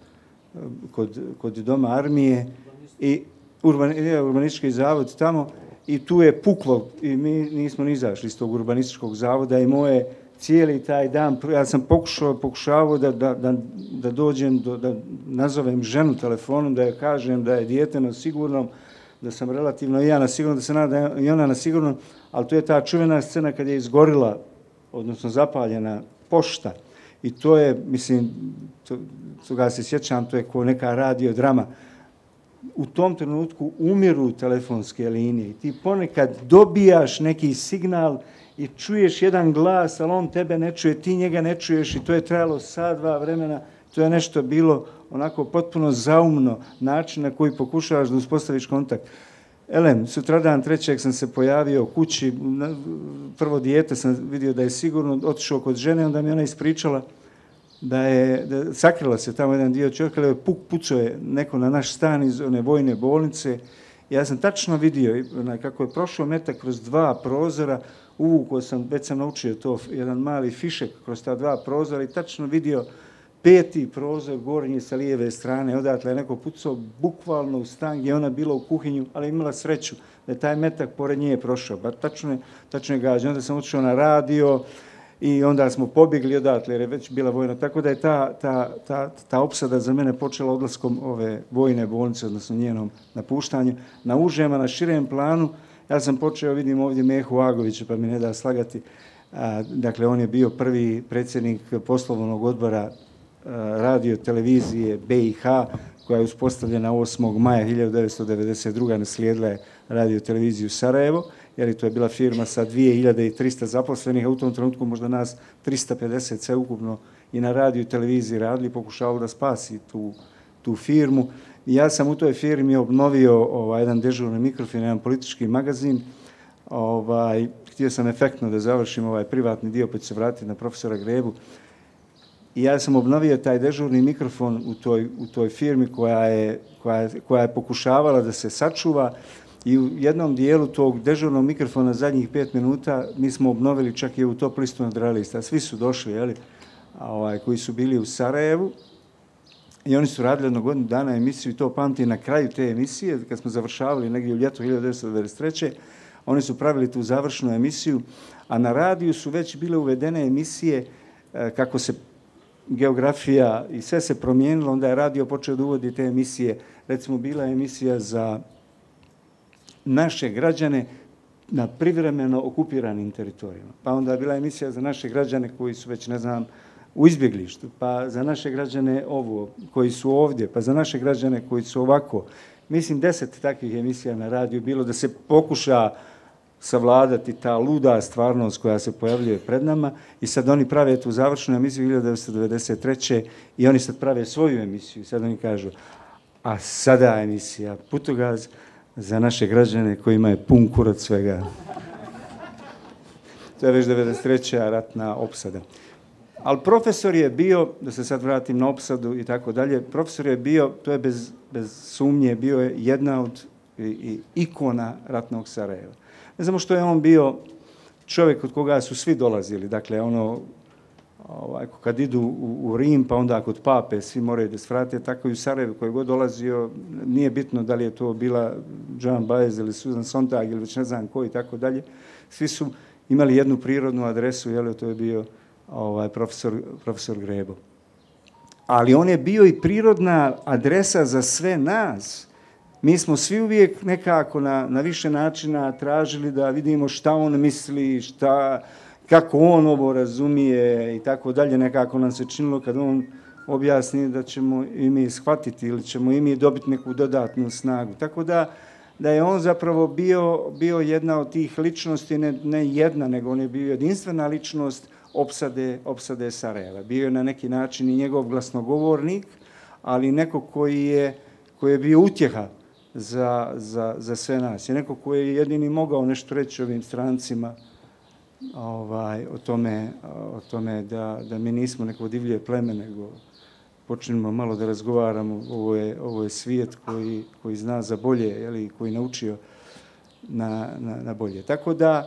Speaker 6: kod Doma armije i urbanistički zavod tamo i tu je puklo i mi nismo ni izašli iz tog urbanističkog zavoda i moje cijeli taj dan, ja sam pokušavao da dođem, da nazovem ženu telefonom, da joj kažem da je dijete na sigurnom, da sam relativno i ja na sigurnom, da se nada i ona na sigurnom, ali tu je ta čuvena scena kad je izgorila, odnosno zapaljena pošta i to je, mislim, toga se sjećam, to je kao neka radiodrama. U tom trenutku umiru telefonske linije i ti ponekad dobijaš neki signal i čuješ jedan glas, ali on tebe ne čuje, ti njega ne čuješ i to je trajalo sat, 2 vremena. To je nešto bilo onako potpuno zaumno način na koji pokušavaš da uspostaviš kontakt. Sutradan 3. sam se pojavio kući, prvo dijete sam vidio da je sigurno, otišao kod žene, onda mi ona ispričala da sakrila se tamo jedan dio čovjeka, ali pucao je neko na naš stan iz one vojne bolnice. Ja sam tačno vidio kako je prošao metak kroz 2 prozora, uvukao sam, već sam naučio to, jedan mali fišek kroz ta 2 prozora i tačno vidio 5. prozor gornji sa lijeve strane, odatle je neko pucao bukvalno u stan gdje je ona bila u kuhinju, ali imala sreću da je taj metak pored nje prošao, bar tačno je gađan. Onda sam otišao na radio i onda smo pobjegli odatle jer je već bila vojna. Tako da je ta opsada za mene počela odlaskom ove vojne bolnice, odnosno njenom napuštanju. Na užem, a na širem planu, ja sam počeo, vidim ovdje Mehu Agovića, pa mi ne da slagati, dakle on je bio prvi predsjednik poslovnog odbora radio televizije BiH, koja je uspostavljena 8. maja 1992. naslijedila je radio televiziju Sarajevo, jer to je bila firma sa 2300 zaposlenih, a u tom trenutku možda nas 350 sve ukupno i na radio i televiziji radili, pokušavao da spasi tu firmu. I ja sam u toj firmi obnovio jedan dežurni mikrofon, jedan politički magazin. Htio sam efektno da završim ovaj privatni dio, pa ću se vratiti na profesora Grebu. I ja sam obnovio taj dežurni mikrofon u toj firmi koja je pokušavala da se sačuva i u jednom dijelu tog dežurnog mikrofona zadnjih 5 minuta mi smo obnovili čak i u top listu nadrealista. Svi su došli, koji su bili u Sarajevu i oni su radili 1 godinu dana emisiju i to pamti na kraju te emisije, kad smo završavali negdje u ljeto 1993. Oni su pravili tu završnu emisiju, a na radiju su već bile uvedene emisije kako se geografija i sve se promijenilo, onda je radio počeo da uvodi te emisije. Recimo, bila je emisija za naše građane na privremeno okupiranim teritorijama. Pa onda je bila emisija za naše građane koji su već, ne znam, u izbjeglištu, pa za naše građane ovo, koji su ovdje, pa za naše građane koji su ovako. Mislim, 10 takvih emisija na radiju bilo da se pokuša savladati ta luda stvarnost koja se pojavljuje pred nama i sad oni prave tu završnu emisiju 1993. i oni sad prave svoju emisiju. Sad oni kažu, a sada emisija Putogaz za naše građane kojima je pun kurac svega. To je već 1993. ratna opsada. Ali profesor je bio, da se sad vratim na opsadu i tako dalje, profesor je bio, to je bez sumnje, bio je jedna od ikona ratnog Sarajeva. Ne znamo što je on bio čovjek od koga su svi dolazili, dakle kad idu u Rim, pa onda kod pape svi moraju da svrate, tako i u Sarajevu koji god dolazio, nije bitno da li je to bila Joan Baez ili Susan Sontag ili već ne znam ko i tako dalje, svi su imali jednu prirodnu adresu, to je bio profesor Grebo. Ali on je bio i prirodna adresa za sve nas. Mi smo svi uvijek nekako na više načina tražili da vidimo šta on misli, kako on ovo razumije i tako dalje. Nekako nam se činilo kad on objasni da ćemo i mi shvatiti ili ćemo i mi dobiti neku dodatnu snagu. Tako da je on zapravo bio jedna od tih ličnosti, ne jedna, nego on je bio jedinstvena ličnost opsade Sarajeva. Bio je na neki način i njegov glasnogovornik, ali neko koji je bio utjeha za sve nas. Je neko koji je jedini mogao nešto reći ovim strancima o tome da mi nismo neko divlje pleme, nego počnemo malo da razgovaramo. Ovo je svijet koji zna za bolje, koji je naučio na bolje. Tako da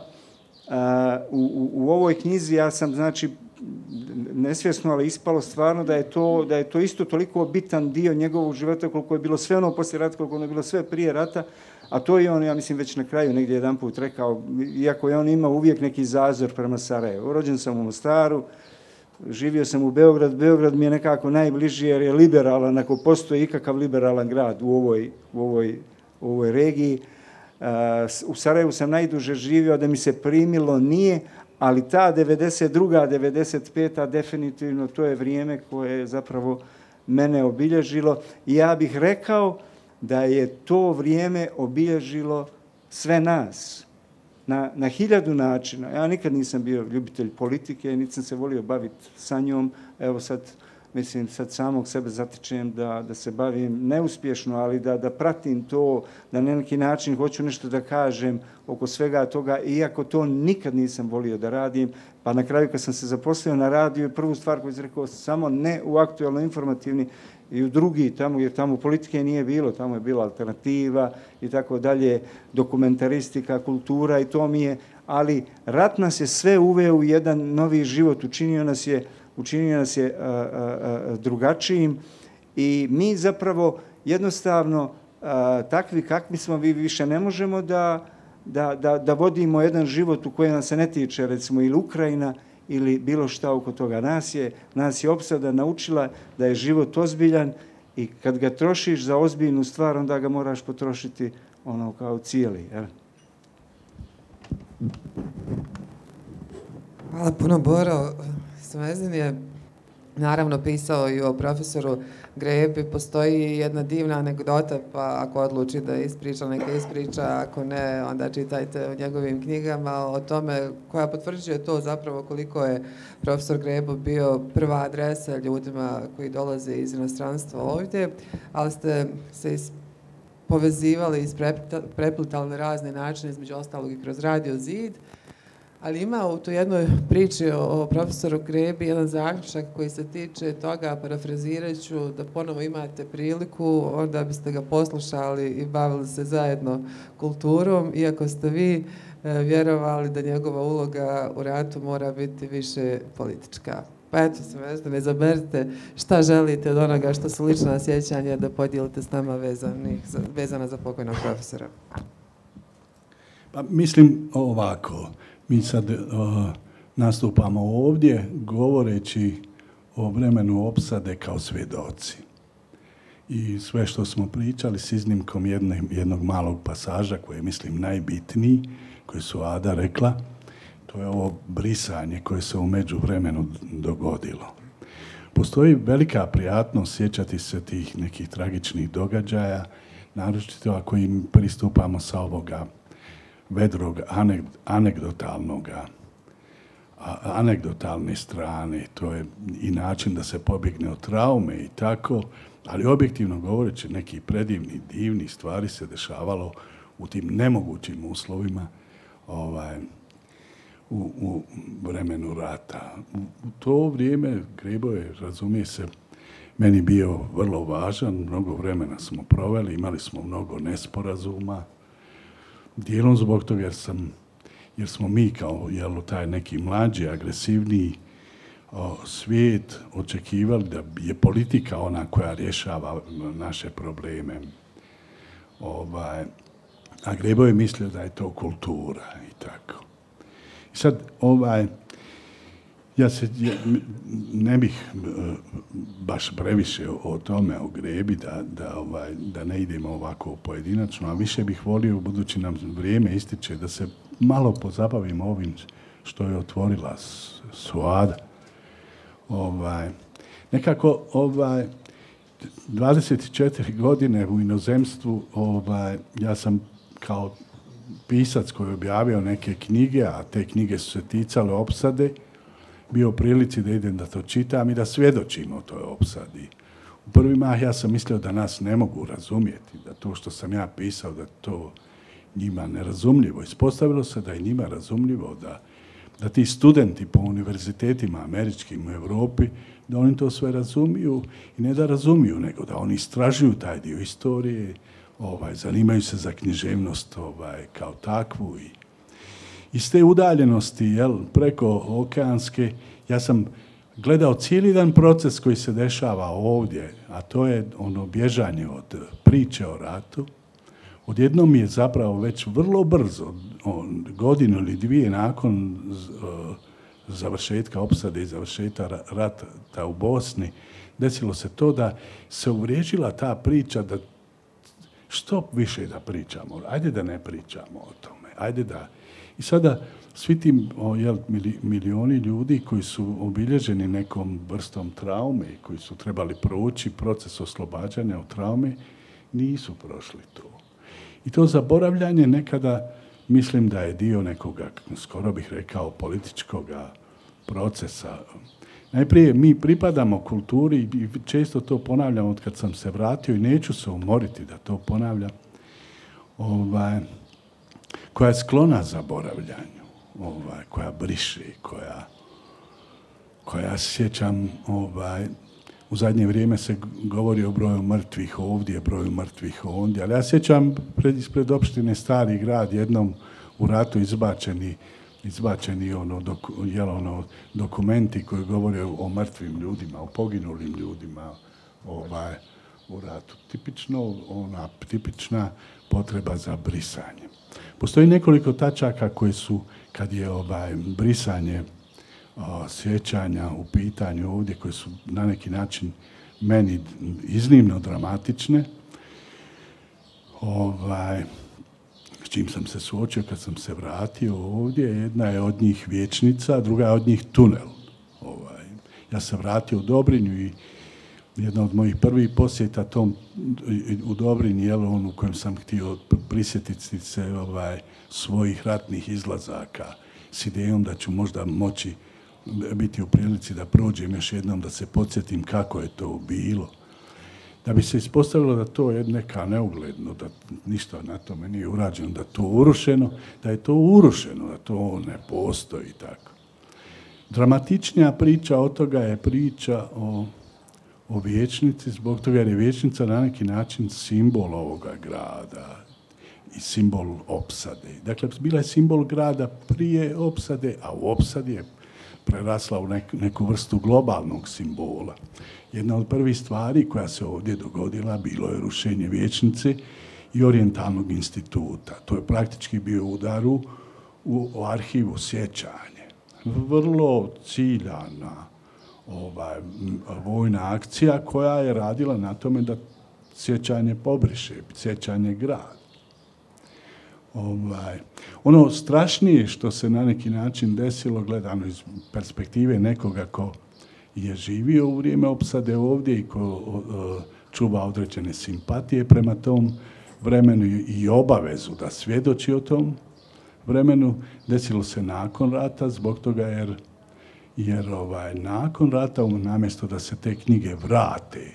Speaker 6: u ovoj knjizi ja sam, znači, nesvjesno, ali ispalo stvarno da je to isto toliko bitan dio njegovog života koliko je bilo sve ono poslije rata, koliko je bilo sve prije rata, a to je on, ja mislim, već na kraju negdje jedan put rekao, iako je on imao uvijek neki zazor prema Sarajevu. Rođen sam u Mostaru, živio sam u Beogradu, Beograd mi je nekako najbliži jer je liberalan, ako postoji ikakav liberalan grad u ovoj regiji. U Sarajevu sam najduže živio, da mi se primilo nije, ali ta 92. 95. definitivno to je vrijeme koje je zapravo mene obilježilo. I ja bih rekao da je to vrijeme obilježilo sve nas na 1000 načina. Ja nikad nisam bio ljubitelj politike, niti sam se volio baviti sa njom. Evo sad, mislim, sad samog sebe zatičem da se bavim neuspješno, ali da pratim to, da na neki način hoću nešto da kažem oko svega toga, iako to nikad nisam volio da radim. Pa na kraju kad sam se zaposlio na radiju, prvu stvar koju sam rekao, samo ne u aktualno informativni i u drugi, jer tamo politike nije bilo, tamo je bila alternativa i tako dalje, dokumentaristika, kultura i to mi je, ali rat nas je sve uveo u jedan novi život, učinio nas je drugačijim i mi zapravo jednostavno takvi kakvi smo, vi više ne možemo da vodimo jedan život u kojem nam se ne tiče, recimo, ili Ukrajina ili bilo šta oko toga. Nas je opsada naučila da je život ozbiljan i kad ga trošiš za ozbiljnu stvar, onda ga moraš potrošiti ono kao cijeli.
Speaker 2: Hvala puno, Boro. Smezin je naravno pisao i o profesoru Grebi. Postoji jedna divna anegdota, pa ako odluči da ispriča, neka ispriča, ako ne, onda čitajte u njegovim knjigama o tome, koja potvrđuje to zapravo koliko je profesor Grebo bio prva adresa ljudima koji dolaze iz inostranstva ovdje, ali ste se povezivali i preplitali na razne načine, između ostalog i kroz Radio Zid. Ali ima u toj jednoj priči o profesoru Grebi jedan zaključak koji se tiče toga, parafrazirat ću, da ponovo imate priliku, onda biste ga poslušali i bavili se zajedno kulturom, iako ste vi vjerovali da njegova uloga u ratu mora biti više politička. Pa eto, ne izaberite šta želite od onoga što su lična sjećanja da podijelite s nama vezana za pokojnog profesora.
Speaker 3: Pa mislim ovako. Mi sad nastupamo ovdje govoreći o vremenu opsade kao svjedoci. i sve što smo pričali s iznimkom jednog malog pasaža koji je, mislim, najbitniji, koji su Ada rekla, to je ovo brisanje koje se u međuvremenu dogodilo. Postoji velika prijatnost sjećati se tih nekih tragičnih događaja, naročito ako im pristupamo sa ovoga vedrog anegdotalne strane. To je i način da se pobjegne od traume i tako, ali objektivno govoreći neki predivni, divni stvari se dešavalo u tim nemogućim uslovima u vremenu rata. U to vrijeme Grebo je, razumije se, meni bio vrlo važan, mnogo vremena smo proveli, imali smo mnogo nesporazuma, dijelom zbog toga jer smo mi kao taj neki mlađi, agresivniji svijet očekivali da je politika ona koja rješava naše probleme. A Grebo je mislio da je to kultura i tako. I sad, ja ne bih baš previše o tome, o Grebi, da ne idemo ovako pojedinačno, a više bih volio, budući nam vrijeme ističe, da se malo pozabavimo ovim što je otvorila Suada. Nekako 24 godine u inozemstvu, ja sam kao pisac koji je objavio neke knjige, a te knjige su se ticale opsade, bio u prilici da idem da to čitam i da svjedočim o toj opsadi. U prvi mah ja sam mislio da nas ne mogu razumjeti, da to što sam ja pisao, da to njima nerazumljivo. Ispostavilo se da je njima razumljivo, da ti studenti po univerzitetima američkim u Europi, da oni to sve razumiju i ne da razumiju, nego da oni istražuju taj dio istorije, zanimaju se za književnost kao takvu. Iz te udaljenosti, preko okeanske, ja sam gledao cijeli dan proces koji se dešava ovdje, a to je bježanje od priče o ratu. Odjednom je zapravo već vrlo brzo, godinu ili dvije nakon završetka opsade i završetka rata u Bosni, desilo se to da se uvriježila ta priča da što više da pričamo, ajde da ne pričamo o tome, ajde da... I sada svi ti milioni ljudi koji su obilježeni nekom vrstom traume, koji su trebali proći proces oslobađanja od traume, nisu prošli to. I to zaboravljanje nekada, mislim da je dio nekoga, skoro bih rekao, političkoga procesa. Najprije, mi pripadamo kulturi i često to ponavljam od kad sam se vratio i neću se umoriti da to ponavljam, koja je sklona zaboravljanju, koja briše, koja sjećam, u zadnje vrijeme se govori o broju mrtvih ovdje, broju mrtvih ondje, ali ja sjećam ispred opštine Stari grad jednom u ratu izbačeni dokumenti koji govore o mrtvim ljudima, o poginulim ljudima u ratu. Tipična potreba za brisanje. Postoji nekoliko tačaka koji su, kad je brisanje sjećanja u pitanju ovdje, koje su na neki način meni iznimno dramatične, s čim sam se suočio kad sam se vratio ovdje. Jedna je od njih Vijećnica, druga je od njih tunel. Ja sam vratio u Dobrinju i jedna od mojih prvih posjeta u Dobrinji, u kojem sam htio prisjetiti se svojih ratnih izlazaka s idejom da ću možda moći biti u prilici da prođem još jednom, da se podsjetim kako je to bilo. Da bi se ispostavilo da to je neka neugledno, da ništa na tome nije urađeno, da je to urušeno, da to ne postoji tako. Dramatičnija priča od toga je priča o Vijećnici, zbog toga jer je Vijećnica na neki način simbol ovoga grada i simbol opsade. Dakle, bila je simbol grada prije opsade, a u opsadi je prerasla u neku vrstu globalnog simbola. Jedna od prvih stvari koja se ovdje dogodila bilo je rušenje Vijećnice i Orijentalnog instituta. To je praktički bio udar u arhivu sjećanje. Vrlo ciljana vojna akcija koja je radila na tome da sjećanje pobriše, sjećanje grad. Ono strašnije što se na neki način desilo, gledano iz perspektive nekoga ko je živio u vrijeme opsade ovdje i ko čuva određene simpatije prema tom vremenu i obavezu da svjedoči o tom vremenu, desilo se nakon rata, zbog toga jer nakon rata, namjesto da se te knjige vrate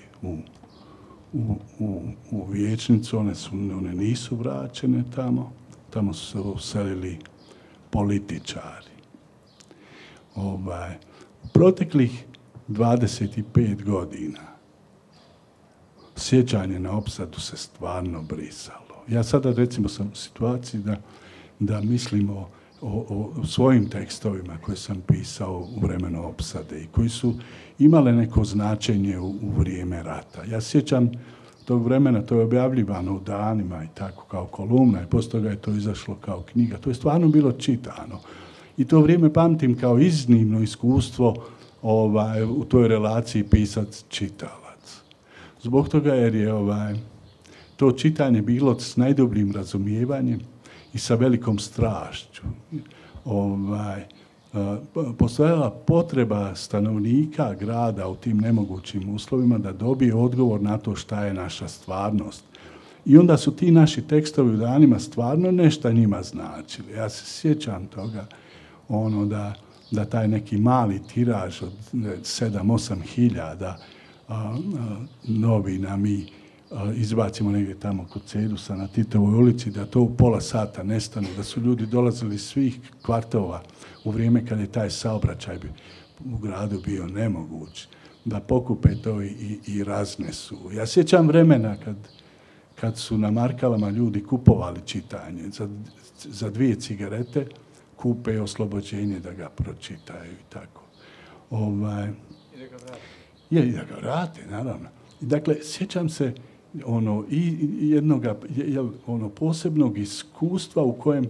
Speaker 3: u vijećnicu, one nisu vraćene tamo su se uselili političari. U proteklih 25 godina sjećanje na opsadu se stvarno brisalo. Ja sada recimo sam u situaciji da mislim o svojim tekstovima koje sam pisao u vremenu opsade i koji su imale neko značenje u vrijeme rata. Ja sjećam tog vremena, to je objavljivano u danima i tako kao kolumna i poslije toga je to izašlo kao knjiga. To je stvarno bilo čitano. I to vrijeme pamtim kao iznimno iskustvo u toj relaciji pisac-čitalac. Zbog toga jer je to čitanje bilo s najdobrim razumijevanjem i sa velikom strašću. Postojala potreba stanovnika grada u tim nemogućim uslovima da dobije odgovor na to šta je naša stvarnost. I onda su ti naši tekstovi u danima stvarno nešto njima značili. Ja se sjećam toga da taj neki mali tiraž od 7-8 hiljada novina mi izbacimo negdje tamo kod Cedusa na Titovoj ulici, da to u pola sata nestane, da su ljudi dolazili iz svih kvartova u vrijeme kad je taj saobraćaj u gradu bio nemoguć, da pokupe to i raznesu. Ja sjećam vremena kad su na markalama ljudi kupovali čitanje za 2 cigarete, kupe oslobođenje da ga pročitaju i tako. I da ga vrate, naravno. Dakle, sjećam se jednoga posebnog iskustva u kojem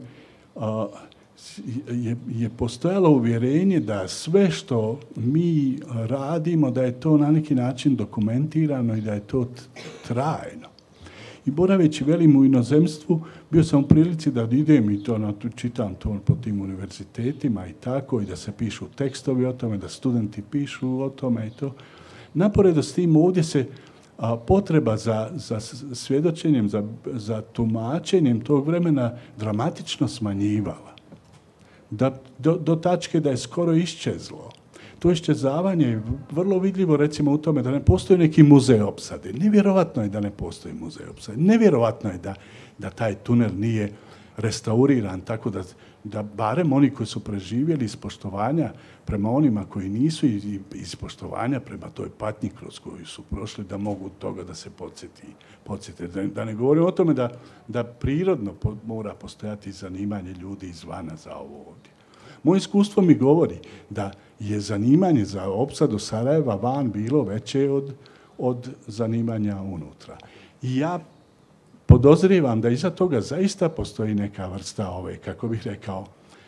Speaker 3: je postojalo uvjerenje da sve što mi radimo, da je to na neki način dokumentirano i da je to trajno. I boraveći velim u inozemstvu, bio sam u prilici da idem i čitam to po tim univerzitetima i tako, i da se pišu tekstovi o tome, da studenti pišu o tome i to. Naporedo s tim ovdje se potreba za svjedočenjem, za tumačenjem tog vremena dramatično smanjivala. Do tačke da je skoro iščezlo. To iščezavanje je vrlo vidljivo recimo u tome da ne postoji neki muzej opsade. Nevjerovatno je da ne postoji muzej opsade. Nevjerovatno je da taj tunel nije restauriran tako da barem oni koji su preživjeli iz poštovanja prema onima koji nisu i iz poštovanja prema toj patnji kroz koju su prošli, da mogu toga da se podsjete. Da ne govorim o tome da prirodno mora postojati zanimanje ljudi izvana za ovo ovdje. Moje iskustvo mi govori da je zanimanje za opsadu Sarajeva van bilo veće od zanimanja unutra. I ja podozrivam da iza toga zaista postoji neka vrsta kako bih rekao,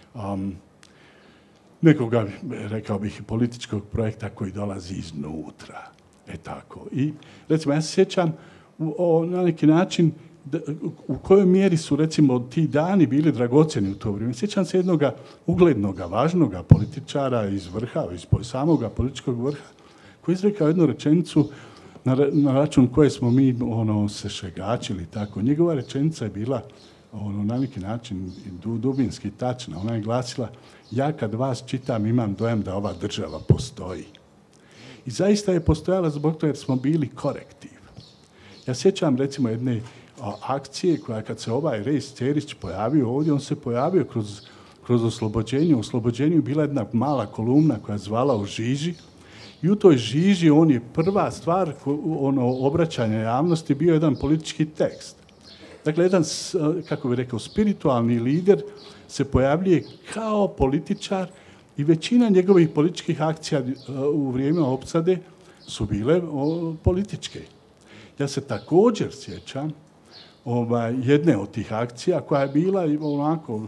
Speaker 3: nekoga, rekao bih, političkog projekta koji dolazi iznutra. Tako. I recimo, ja se sjećam na neki način u kojoj mjeri su recimo ti dani bili dragocjeni u to vrijeme. Sjećam se jednog uglednog, važnog političara iz vrha, iz samoga političkog vrha, koji je izrekao jednu rečenicu na račun koje smo mi se šegačili. Tako. Njegova rečenica je bila na neki način dubinski tačna. Ona je glasila: ja kad vas čitam imam dojam da ova država postoji. I zaista je postojala zbog toga jer smo bili korektiv. Ja sjećam recimo jedne akcije koja kad se ovaj Rejs Cerić pojavio ovdje, on se pojavio kroz oslobođenje. U oslobođenju je bila jedna mala kolumna koja je zvala U žiži. I u toj žiži on je prva stvar, obraćanja javnosti, bio jedan politički tekst. Dakle, jedan, kako bih rekao, spiritualni lider se pojavljuje kao političar i većina njegovih političkih akcija u vrijeme opsade su bile političke. Ja se također sjećam jedne od tih akcija koja je bila onako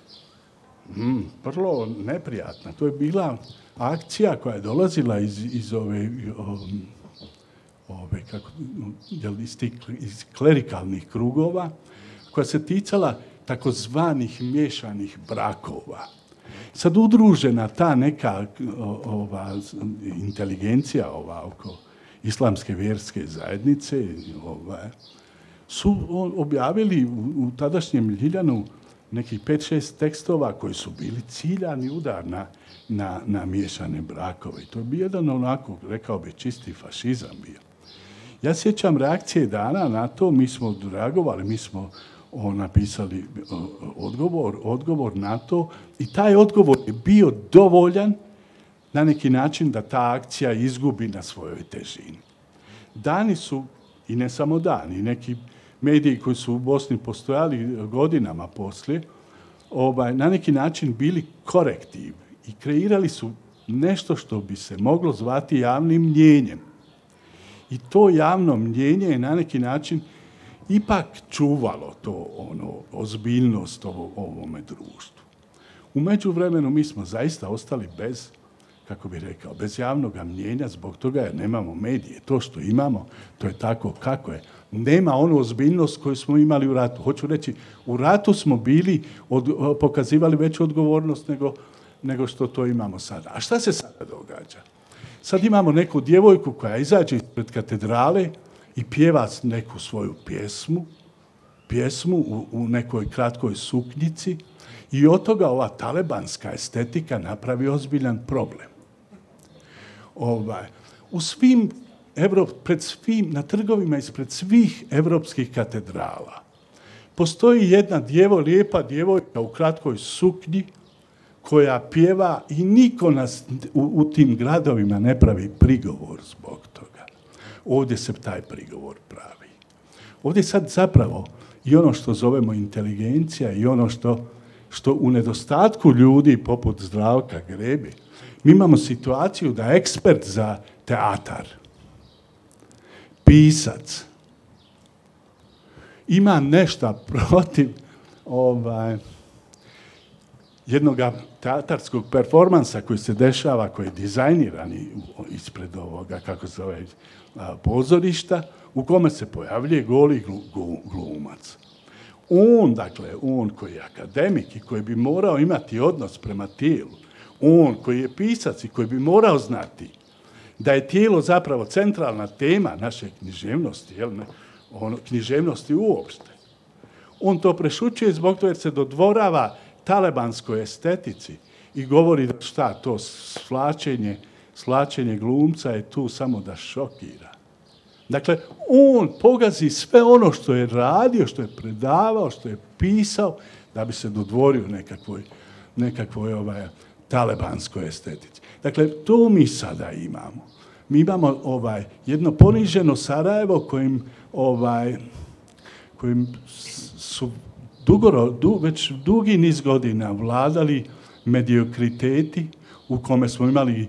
Speaker 3: vrlo neprijatna. To je bila akcija koja je dolazila iz iz klerikalnih krugova, koja se ticala takozvanih miješanih brakova. Sad udružena ta neka inteligencija oko islamske vjerske zajednice su objavili u tadašnjem Ljiljanu nekih 5-6 tekstova koji su bili ciljani udar na miješane brakove. I to je bio jedan onako, rekao bi, čisti fašizam bio. Ja sjećam reakcije dana na to, mi smo odreagovali, mi smo napisali odgovor na to i taj odgovor je bio dovoljan na neki način da ta akcija izgubi na svojoj težini. Dani su, i ne samo dani, neki mediji koji su u Bosni postojali godinama poslije, na neki način bili korektiv i kreirali su nešto što bi se moglo zvati javnim mnjenjem. I to javno mnjenje je na neki način ipak čuvalo to ozbiljnost ovome društvu. U međuvremenu mi smo zaista ostali bez, kako bih rekao, bez javnog mnjenja zbog toga jer nemamo medije. To što imamo, to je tako kako je. Nema onu ozbiljnost koju smo imali u ratu. Hoću reći, u ratu smo bili, pokazivali veću odgovornost nego što to imamo sada. A šta se sada događa? Sad imamo neku djevojku koja izađe ispred katedrale i pjeva neku svoju pjesmu u nekoj kratkoj suknjici i od toga ova talebanska estetika napravi ozbiljan problem. Na trgovima ispred svih evropskih katedrala postoji jedna lijepa djevojka u kratkoj suknji koja pjeva i niko nas u tim gradovima ne pravi prigovor zbog toga. Ovdje se taj prigovor pravi. Ovdje sad zapravo i ono što zovemo inteligencija i ono što u nedostatku ljudi poput Zdravka Grebe, mi imamo situaciju da ekspert za teatar, pisac, ima nešto protiv jednog teatarskog performansa koji se dešava, koji je dizajniran ispred ovoga, kako se zove, pozorišta, u kome se pojavljuje goli glumac. On koji je akademik i koji bi morao imati odnos prema tijelu, on koji je pisac i koji bi morao znati da je tijelo zapravo centralna tema naše književnosti, književnosti uopšte. On to prešućuje zbog toga jer se dodvorava talebanskoj estetici i govori da šta to svlačenje glumca je tu samo da šokira. Dakle, on pogazi sve ono što je radio, što je predavao, što je pisao, da bi se dodvorio nekakvoj talebanskoj estetici. Dakle, to mi sada imamo. Mi imamo jedno poniženo Sarajevo kojim su već dugi niz godina vladali mediokriteti u kome smo imali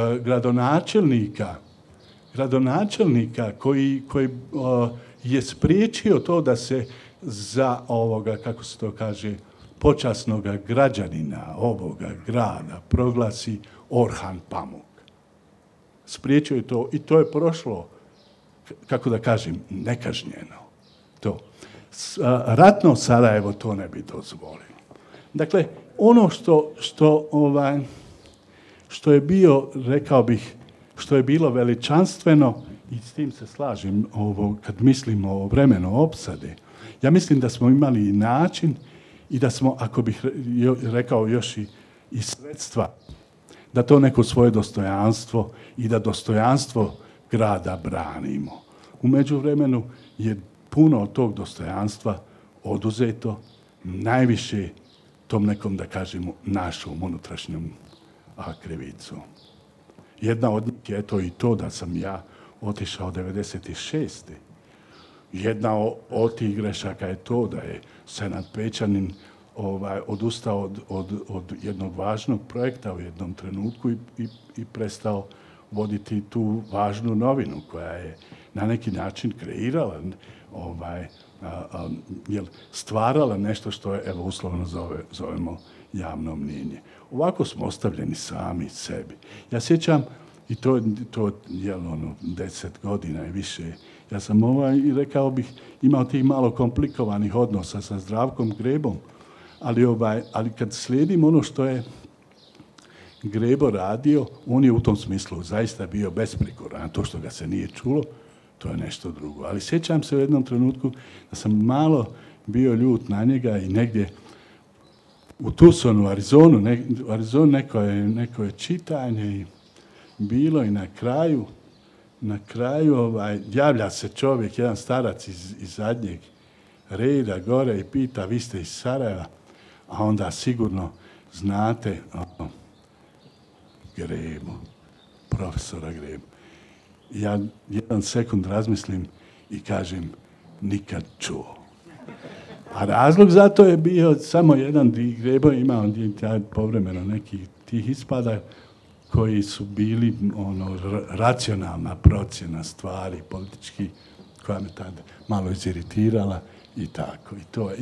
Speaker 3: gradonačelnika koji je spriječio to da se za kako se to kaže, počasnog građanina ovoga grada proglasi Orhan Pamuk. Spriječio je to i to je prošlo, kako da kažem, nekažnjeno. To. Ratno Sarajevo to ne bi dozvolilo. Dakle, ono što je bio, rekao bih, što je bilo veličanstveno, i s tim se slažem kad mislimo o vremenu opsade, ja mislim da smo imali i način i da smo, ako bih rekao još i sredstva, da to neko svoje dostojanstvo i da dostojanstvo grada branimo. U međuvremenu je puno od tog dostojanstva oduzeto, najviše tom nekom, da kažemo, našom unutrašnjom krivicom. Jedna od njih je to i to da sam ja otišao 96. Jedna od tih grešaka je to da je Senad Pečanin odustao od jednog važnog projekta u jednom trenutku i prestao voditi tu važnu novinu koja je na neki način kreirala, stvarala nešto što je, evo, uslovno zovemo javno mnjenje. Ovako smo ostavljeni sami sebi. Ja sjećam I to je 10 godina i više. Ja sam rekao bih, imao tih malo komplikovanih odnosa sa Zdravkom Grebom, ali kad slijedim ono što je Grebo radio, on je u tom smislu zaista bio besprijekoran. To što ga se nije čulo, to je nešto drugo. Ali sjećam se u jednom trenutku da sam malo bio ljut na njega i negdje u Tucsonu, Arizonu, neko je čitanje i bilo i na kraju javlja se čovjek, jedan starac iz zadnjeg reda gore i pita, vi ste iz Sarajeva, a onda sigurno znate Grebu, profesora Grebu. Ja jedan sekund razmislim i kažem, nikad čuo. A razlog za to je bio samo jedan, Grebo je imao povremeno nekih tih ispada koji su bili racionalna procjena stvari politički, koja me tad malo iziritirala i tako.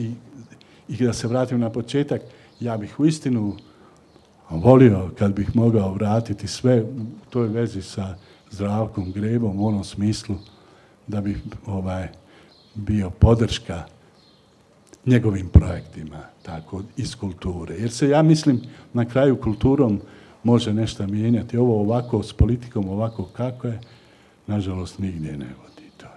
Speaker 3: I da se vratim na početak, ja bih uistinu volio kad bih mogao vratiti sve u toj vezi sa Zdravkom Grebom u onom smislu da bih bio podrška njegovim projektima, tako, iz kulture. Jer se, ja mislim, na kraju kulturom može nešto mijenjati. Ovo ovako, s politikom ovako kako je, nažalost, nigdje ne vodi.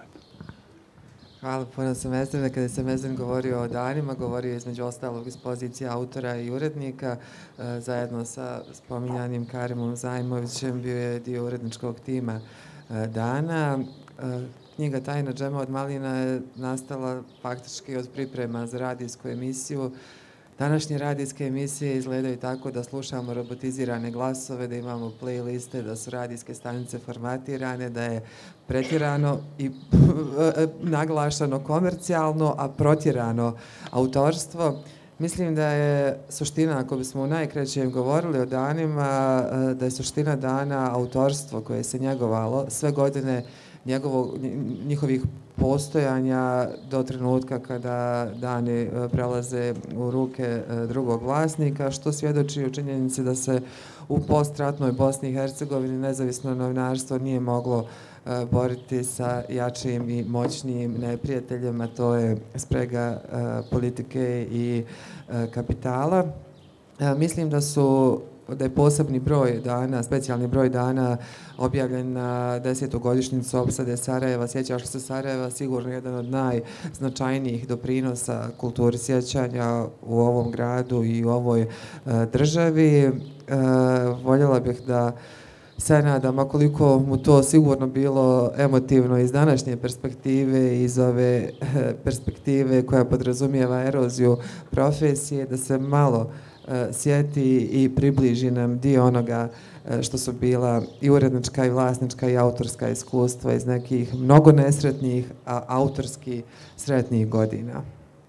Speaker 2: Hvala puno Semestrin. Kada je Semestrin govorio o danima, govorio je između ostalog iz pozicije autora i urednika. Zajedno sa spominjanim Karimom Zajmovićem bio je dio uredničkog tima dana. Knjiga Tajna džema od malina je nastala faktički od priprema za radijsku emisiju. Današnje radijske emisije izgledaju tako da slušamo robotizirane glasove, da imamo playliste, da su radijske stanice formatirane, da je pretjerano i naglašano komercijalno, a protjerano autorstvo. Mislim da je suština, ako bismo u najkraćem govorili o danima, da je suština dana autorstvo koje se njegovalo sve godine njihovih postojanja do trenutka kada dani prelaze u ruke drugog vlasnika, što svjedoči o činjenici da se u postratnoj Bosni i Hercegovini nezavisno novinarstvo nije moglo boriti sa jačim i moćnijim neprijateljem, a to je sprega politike i kapitala. Mislim da je posebni broj dana, specijalni broj dana objavljen na 10. godišnjicu opsade Sarajeva. Sjećaš se Sarajeva, sigurno jedan od najznačajnijih doprinosa kulturi sjećanja u ovom gradu i u ovoj državi. Voljela bih da se nadam, koliko mu to sigurno bilo emotivno iz današnje perspektive, iz ove perspektive koja podrazumijeva eroziju profesije, da se malo sjeti i približi nam dio onoga što su bila i urednička i vlasnička i autorska iskustva iz nekih mnogo nesretnih, a autorski sretnih godina.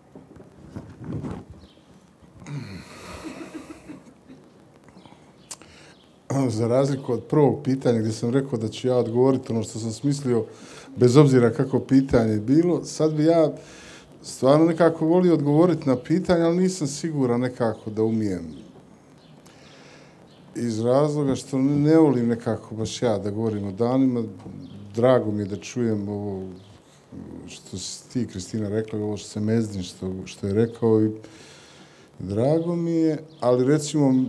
Speaker 4: Za razliku od prvog pitanja gdje sam rekao da ću ja odgovoriti ono što sam smislio, bez obzira kako pitanje bilo, sad bi ja stvarno nekako volio odgovoriti na pitanje, ali nisam siguran nekako da umijem. Iz razloga što ne volim nekako baš ja da govorim o danima. Drago mi je da čujem ovo što si ti, Kristina, rekla, ovo što se Mezdin što je rekao i drago mi je, ali recimo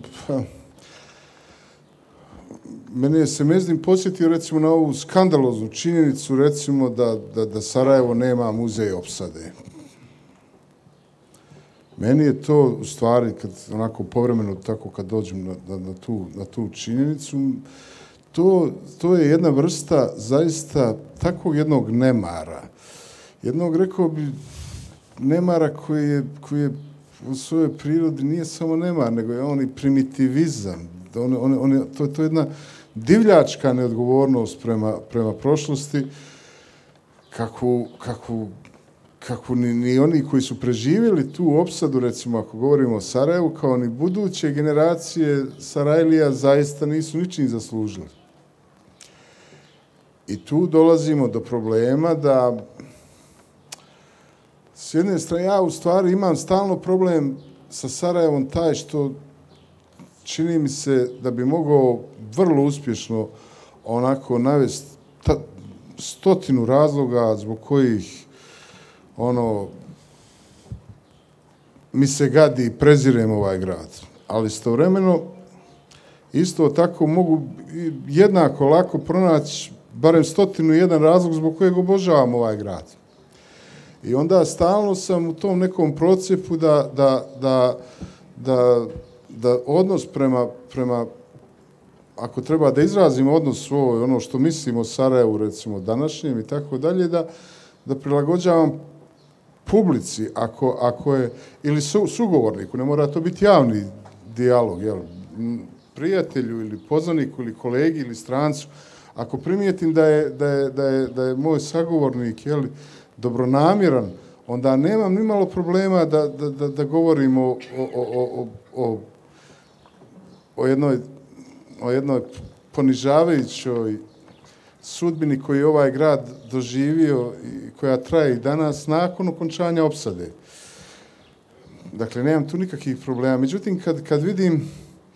Speaker 4: mene je se Mezdin podsjetio recimo na ovu skandaloznu činjenicu recimo da Sarajevo nema muzej opsade. Meni je to u stvari, kad onako povremeno tako kad dođem na tu činjenicu, to je jedna vrsta zaista takvog jednog nemara. Jednog, rekao bi, nemara koji je u svojoj prirodi nije samo nemar, nego je on i primitivizam. To je jedna divljačka neodgovornost prema prošlosti, kako ni oni koji su preživjeli tu opsadu, recimo ako govorimo o Sarajevu, kao ni buduće generacije Sarajlija zaista nisu ničim zaslužili. I tu dolazimo do problema da s jedne strane ja u stvari imam stalno problem sa Sarajevom taj što čini mi se da bi mogao vrlo uspješno onako navesti 100 razloga zbog kojih mi se gadi i prezirem ovaj grad. Ali istovremeno isto tako mogu jednako lako pronaći barem 101 razlog zbog kojeg obožavam ovaj grad. I onda stalno sam u tom nekom procijepu da odnos prema ako treba da izrazimo odnos svoj, ono što mislimo o Sarajevu, recimo današnjem i tako dalje, da prilagođavam publici, ako je, ili sugovorniku, ne mora to biti javni dijalog, jel, prijatelju ili poznaniku ili kolegi ili strancu, ako primijetim da je moj sagovornik, jel, dobronamjeran, onda nemam nimalo problema da govorimo o jednoj ponižavajućoj sudbini koju je ovaj grad doživio i koja traje i danas nakon okončanja opsade. Dakle, nemam tu nikakvih problema. Međutim, kad vidim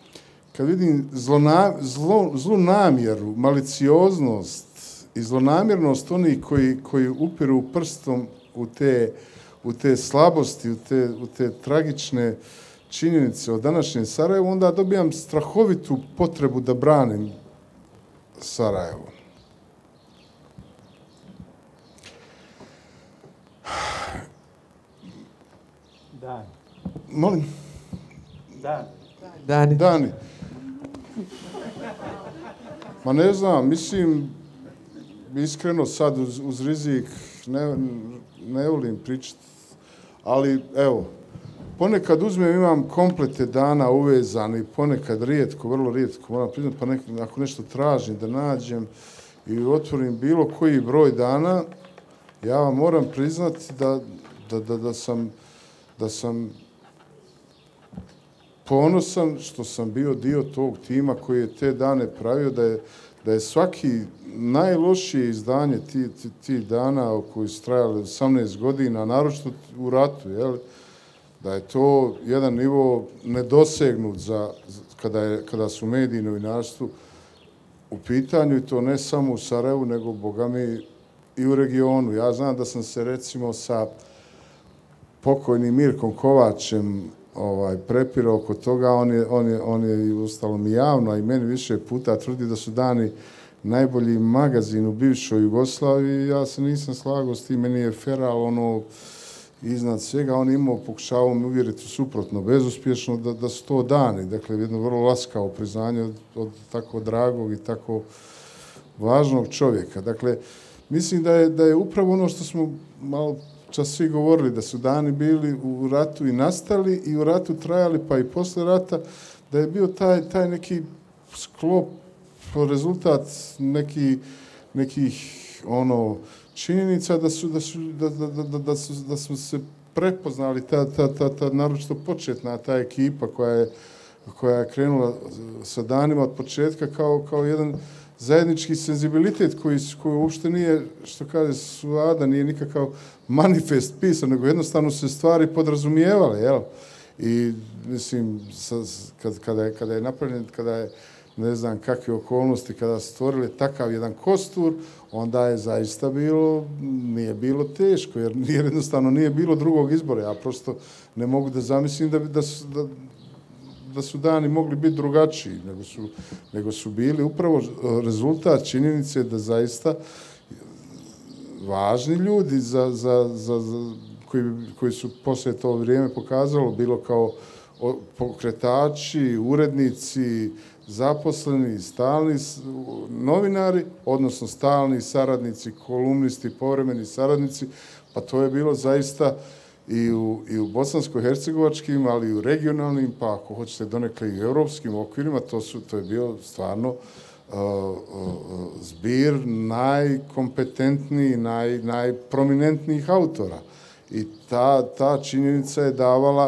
Speaker 4: zlu namjeru, malicioznost i zlonamjernost onih koji upiru prstom u te slabosti, u te tragične činjenice o današnjem Sarajevu, onda dobijam strahovitu potrebu da branim Sarajevo.
Speaker 6: Dan.
Speaker 4: Molim?
Speaker 6: Dani.
Speaker 4: Ma ne znam, mislim, iskreno sad uz rizik ne volim pričati, ali evo, ponekad imam komplete dana uvezani, ponekad rijetko, vrlo rijetko, moram priznati, pa ako nešto tražim da nađem i otvorim bilo koji broj dana, ja vam moram priznati da sam ponosan što sam bio dio tog tima koji je te dane pravio, da je svaki najlošije izdanje tih dana koji su trajali 18 godina, naročito u ratu, jel, da je to jedan nivo nedosegnut kada su mediji i novinarstvo u pitanju, i to ne samo u Sarajevu, nego, boga mi, i u regionu. Ja znam da sam se, recimo, sa pokojnim Mirkom Kovačem prepirao oko toga. On je ustalom i javno, a i meni više puta tvrdi da su dani najbolji magazin u bivšoj Jugoslaviji. Ja se nisam slagao s tim, meni je Feral iznad svega. On je pokušavao me uvjeriti suprotno, bezuspješno, da su to dani. Dakle, jedno vrlo laskavo priznanje od tako dragog i tako važnog čovjeka. Dakle, mislim da je upravo ono što smo malo čas svi govorili, da su dani bili u ratu i nastali i u ratu trajali, pa i posle rata, da je bio taj neki sklop, rezultat nekih činjenica da su se prepoznali ta naročito početna ta ekipa koja je krenula sa danima od početka kao jedan zajednički senzibilitet koji uopšte nije, što kaže Suada, nije nikakav manifest pisan, nego jednostavno se stvari podrazumijevale, jel? I, mislim, kada je napravljen, kada je, ne znam kakve okolnosti, kada su stvorili takav jedan kostur, onda je zaista nije bilo teško, jer jednostavno nije bilo drugog izbora. Ja prosto ne mogu da zamislim da su dani mogli biti drugačiji, nego su bili upravo rezultat činjenice da zaista važni ljudi koji su posle to vrijeme pokazalo, bilo kao pokretači, urednici, zaposleni, stalni novinari, odnosno stalni saradnici, kolumnisti, povremeni saradnici, pa to je bilo zaista i u bosansko-hercegovačkim, ali i u regionalnim, pa ako hoćete donekle i u europskim okvirima, to je bio stvarno zbir najkompetentnijih, najprominentnijih autora. I ta činjenica je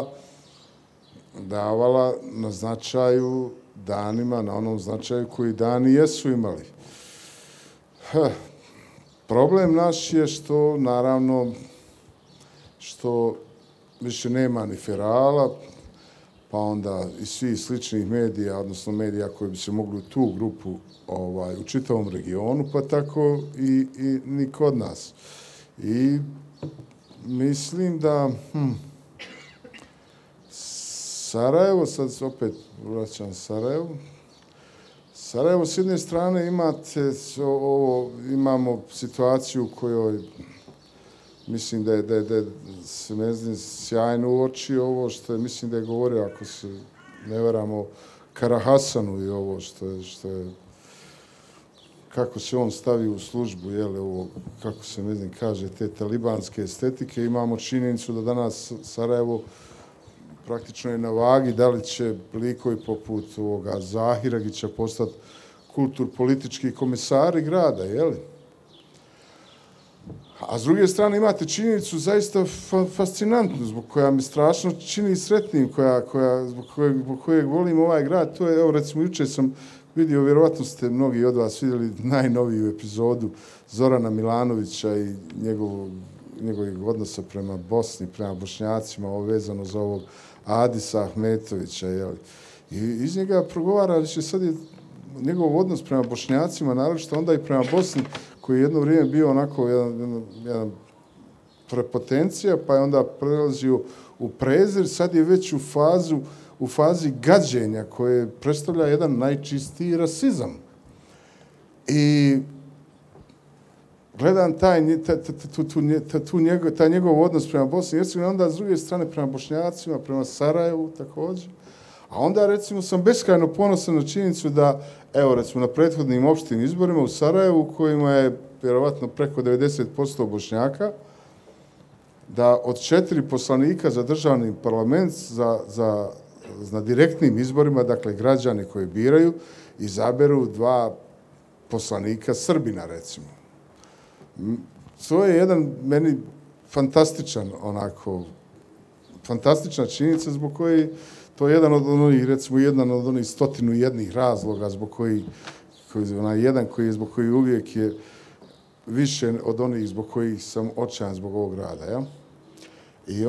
Speaker 4: davala na značaju danima, na onom značaju koji dani jesu imali. Problem naš je što, naravno, što više nema ni Ferala, pa onda i svi sličnih medija, odnosno medija koji bi se mogli u tu grupu u čitavom regionu, pa tako i ni kod nas. I mislim da Sarajevo, sad se opet vraćam Sarajevo s jedne strane imamo situaciju u kojoj mislim da je Semezin sjajno uoči ovo što je, mislim da je govorio, ako se ne varamo, Karahasanu i ovo što je kako se on stavi u službu, ovo, kako se Semezin kaže, te talibanske estetike. Imamo činjenicu da danas Sarajevo praktično je na vagi da li će likovi poput ovoga Zahiragića postati kulturpolitički komisari grada, A s druge strane imate činjenicu zaista fascinantnu, zbog koja mi strašno čini sretnim, zbog kojeg volim ovaj grad. To je, evo recimo, jučer sam vidio, vjerovatno ste mnogi od vas vidjeli najnoviju epizodu Zorana Milanovića i njegovih odnosa prema Bosni, prema Bošnjacima, ovo vezano za ovog Adisa Ahmetovića. I iz njega progovara, da će sad je njegov odnos prema Bošnjacima, naročito onda i prema Bosni, koji je jedno vrijeme bio onako jedan prepotencija, pa je onda prelazio u prezir, sad je već u fazi gađenja koje predstavlja jedan najčistiji rasizam. I gledam taj njegov odnos prema Bosni i Hercegovini, onda s druge strane prema Bošnjacima, prema Sarajevu također. A onda, recimo, sam beskrajno ponosan na činjenicu da, evo, recimo, na prethodnim opštim izborima u Sarajevu, u kojima je vjerovatno preko 90% Bošnjaka, da od 4 poslanika za državni parlament, na direktnim izborima, dakle, građani koji biraju, izaberu 2 poslanika Srbina, recimo. To je jedan meni fantastična činjenica zbog koji to je jedan od onih 101 razloga zbog koji uvijek je više od onih zbog kojih sam očajan zbog ovog rada. Ja? I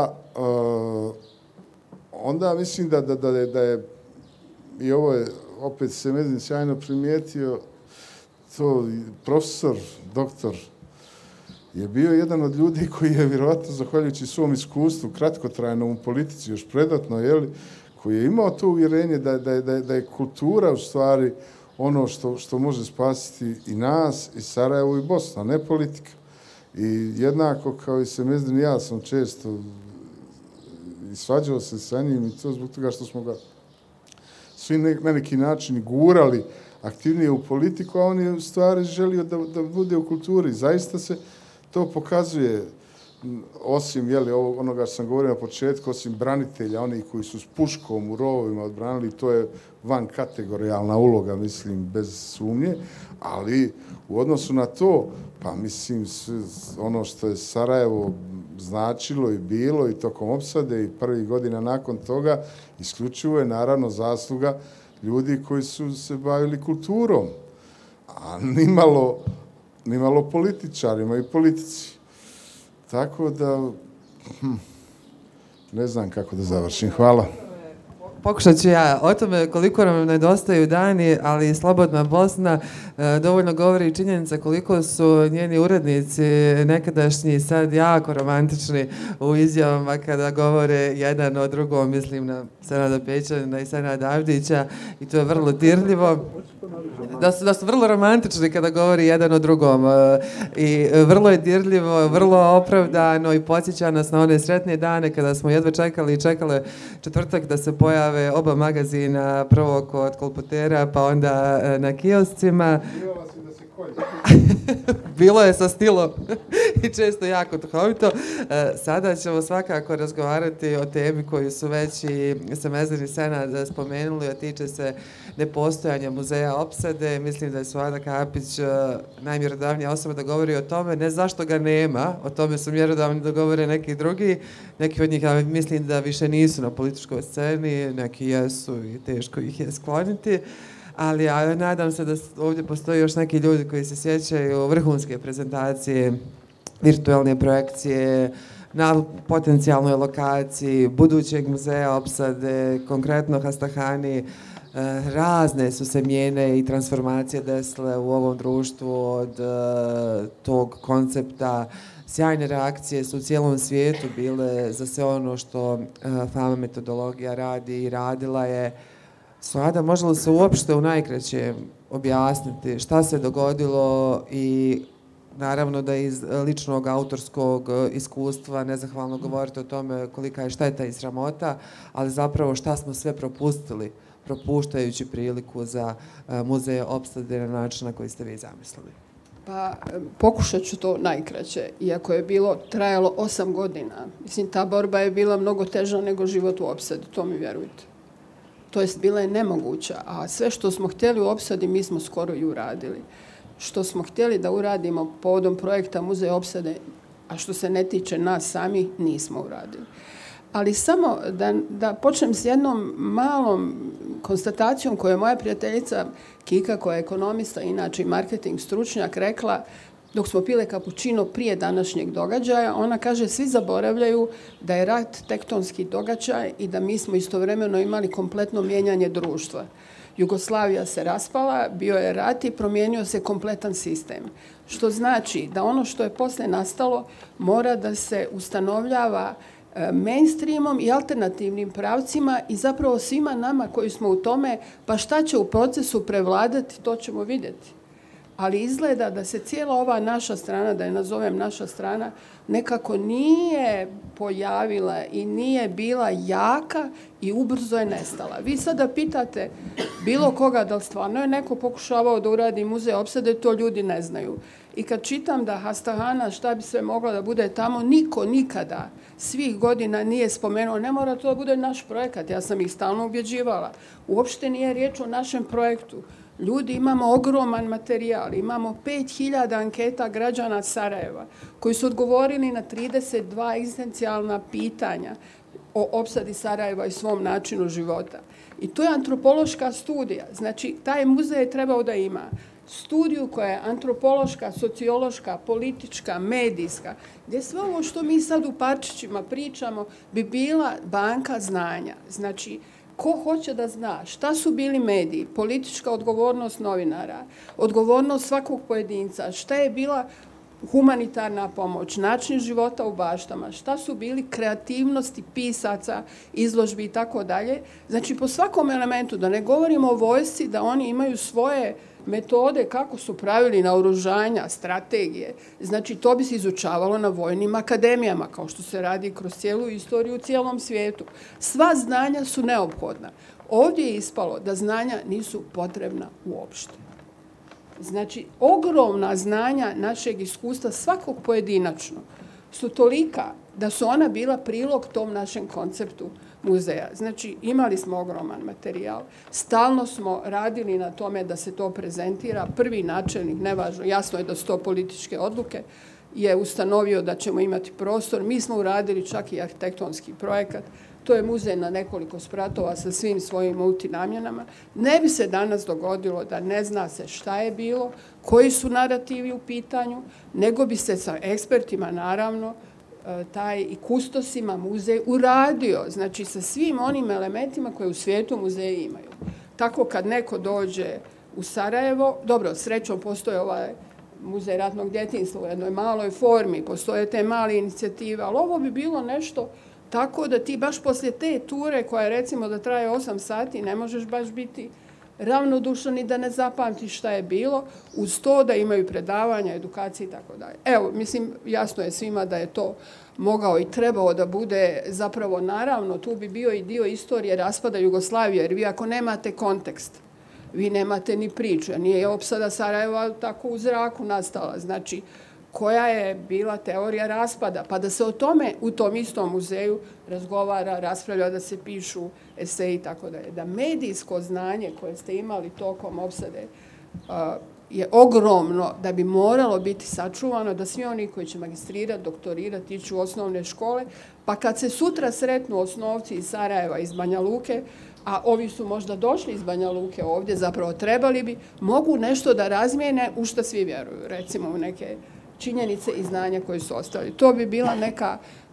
Speaker 4: onda mislim da je, i ovo je opet Semezin sjajno primijetio, to profesor, doktor, je bio jedan od ljudi koji je vjerojatno, zahvaljujući svom iskustvu, kratkotrajnom u politici, još predatno, koji je imao to uvjerenje da je kultura u stvari ono što može spasiti i nas, i Sarajevo, i Bosnu, a ne politika. I jednako kao i Semezin, ja sam često svađao se sa njim, i to zbog toga što smo ga svi na neki način gurali aktivnije u politiku, a on je u stvari želio da bude u kulturi. Zaista se to pokazuje, osim onoga što sam govorio na početku, osim branitelja, oni koji su s puškom u rovovima odbranili, to je van kategorijalna uloga, mislim, bez sumnje, ali u odnosu na to, pa mislim, ono što je Sarajevo značilo i bilo i tokom opsade i prvih godina nakon toga, isključivo je naravno zasluga ljudi koji su se bavili kulturom, a nimalo političarima i politici. Tako da, ne znam kako da završim. Hvala.
Speaker 2: Pokušat ću ja. O tome koliko nam nedostaju dani, ali Slobodna Bosna dovoljno govori činjenica koliko su njeni urednici nekadašnji sad jako romantični u izjavama kada govore jedan o drugom, mislim na Senada Pećanina i Senada Avdića, i to je vrlo dirljivo. Da su vrlo romantični kada govori jedan o drugom i vrlo je dirljivo, vrlo opravdano i podsjeća nas na one sretne dane kada smo jedva čekale četvrtak da se pojave oba magazina, prvo kod kolportera pa onda na kioscima. Bilo je sa stilom i često jako duhovito. Sada ćemo svakako razgovarati o temi koju su već i Semezin i Senad spomenuli, a tiče se nepostojanja muzeja opsade. Mislim da je Suada Kapić najmjerodavnija osoba da govori o tome, ne zašto ga nema, o tome su mjerodavni da govore neki drugi. Neki od njih, ja mislim da više nisu na političkoj sceni, neki jesu i teško ih je skloniti. Ali ja nadam se da ovdje postoji još neki ljudi koji se sjećaju vrhunske prezentacije, virtualne projekcije na potencijalnoj lokaciji budućeg muzeja opsade, konkretno Hastahani, razne su se mijene i transformacije desile u ovom društvu od tog koncepta. Sjajne reakcije su u cijelom svijetu bile za sve ono što Fama metodologija radi i radila je. Suada, može li se uopšte u najkraće objasniti šta se dogodilo i naravno da iz ličnog autorskog iskustva nezahvalno govorite o tome kolika je šteta i sramota, ali zapravo šta smo sve propustili propuštajući priliku za muzej opsade na način na koji ste vi zamislili?
Speaker 5: Pa pokušat ću to najkraće, iako je trajalo 8 godina. Mislim, ta borba je bila mnogo teža nego život u opsadi, to mi vjerujte. To jest, bila je nemoguća, a sve što smo htjeli u opsadi mi smo skoro i uradili. Što smo htjeli da uradimo povodom projekta Muzej opsade, a što se ne tiče nas sami, nismo uradili. Ali samo da počnem s jednom malom konstatacijom koju je moja prijateljica Kika, koja je ekonomista, inače i marketing stručnjak, rekla dok smo pile kapućino prije današnjeg događaja. Ona kaže, svi zaboravljaju da je rat tektonski događaj i da mi smo istovremeno imali kompletno mijenjanje društva. Jugoslavija se raspala, bio je rat i promijenio se kompletan sistem. Što znači da ono što je poslije nastalo mora da se ustanovljava mainstreamom i alternativnim pravcima i zapravo svima nama koji smo u tome, pa šta će u procesu prevladati, to ćemo vidjeti. Ali izgleda da se cijela ova naša strana, da je nazovem naša strana, nekako nije pojavila i nije bila jaka i ubrzo je nestala. Vi sada pitate bilo koga da li stvarno je neko pokušavao da uradi muzej opsade, to ljudi ne znaju. I kad čitam da Hastahana šta bi sve moglo da bude tamo, niko nikada svih godina nije spomenuo, ne mora to da bude naš projekat, ja sam ih stalno ubjeđivala. Uopšte nije riječ o našem projektu. Ljudi, imamo ogroman materijal, imamo 5000 anketa građana Sarajeva koji su odgovorili na 32 egzistencijalna pitanja o opsadi Sarajeva i svom načinu života. I to je antropološka studija. Znači, taj muzej je trebao da ima studiju koja je antropološka, sociološka, politička, medijska, gdje sve ovo što mi sad u parčićima pričamo bi bila banka znanja. Znači, ko hoće da zna šta su bili mediji, politička odgovornost novinara, odgovornost svakog pojedinca, šta je bila humanitarna pomoć, način života u baštama, šta su bili kreativnosti pisaca, izložbi i tako dalje. Znači, po svakom elementu, da ne govorimo o vojsci, da oni imaju svoje metode kako su pravili naoružanja, strategije. Znači, to bi se izučavalo na vojnim akademijama, kao što se radi kroz cijelu istoriju u cijelom svijetu. Sva znanja su neophodna. Ovdje je ispalo da znanja nisu potrebna uopšte. Znači, ogromna znanja našeg iskustva, svakog pojedinačno, su tolika da su ona bila prilog tom našem konceptu muzeja. Znači, imali smo ogroman materijal, stalno smo radili na tome da se to prezentira. Prvi načelnik, nevažno, jasno je da su to političke odluke, je ustanovio da ćemo imati prostor. Mi smo uradili čak i arhitektonski projekat. To je muzej na nekoliko spratova sa svim svojim multinamjenama. Ne bi se danas dogodilo da ne zna se šta je bilo, koji su narativi u pitanju, nego bi se sa ekspertima, naravno, taj i kustosima muzej uradio, znači sa svim onim elementima koje u svijetu muzeji imaju. Tako kad neko dođe u Sarajevo, dobro, srećom postoje ovaj muzej ratnog djetinjstva u jednoj maloj formi, postoje te male inicijative, ali ovo bi bilo nešto tako da ti baš poslije te ture koja recimo da traje 8 sati ne možeš baš biti ravnodušan i da ne zapamtiš šta je bilo, uz to da imaju predavanja, edukacije i tako dalje. Evo, mislim, jasno je svima da je to mogao i trebao da bude zapravo, naravno, tu bi bio i dio istorije raspada Jugoslavije, jer vi ako nemate kontekst, vi nemate ni priču, jer nije opsada Sarajeva tako u zraku nastala. Znači, koja je bila teorija raspada, pa da se o tome u tom istom muzeju razgovara, raspravlja, da se pišu eseji i tako dalje. Da medijsko znanje koje ste imali tokom opsade je ogromno, da bi moralo biti sačuvano, da svi oni koji će magistrirati, doktorirati, ići u osnovne škole, pa kad se sutra sretnu osnovci iz Sarajeva, iz Banja Luke, a ovi su možda došli iz Banja Luke ovdje, zapravo trebali bi, mogu nešto da razmijene u što svi vjeruju, recimo u neke činjenice i znanja koje su ostali. To bi bila neka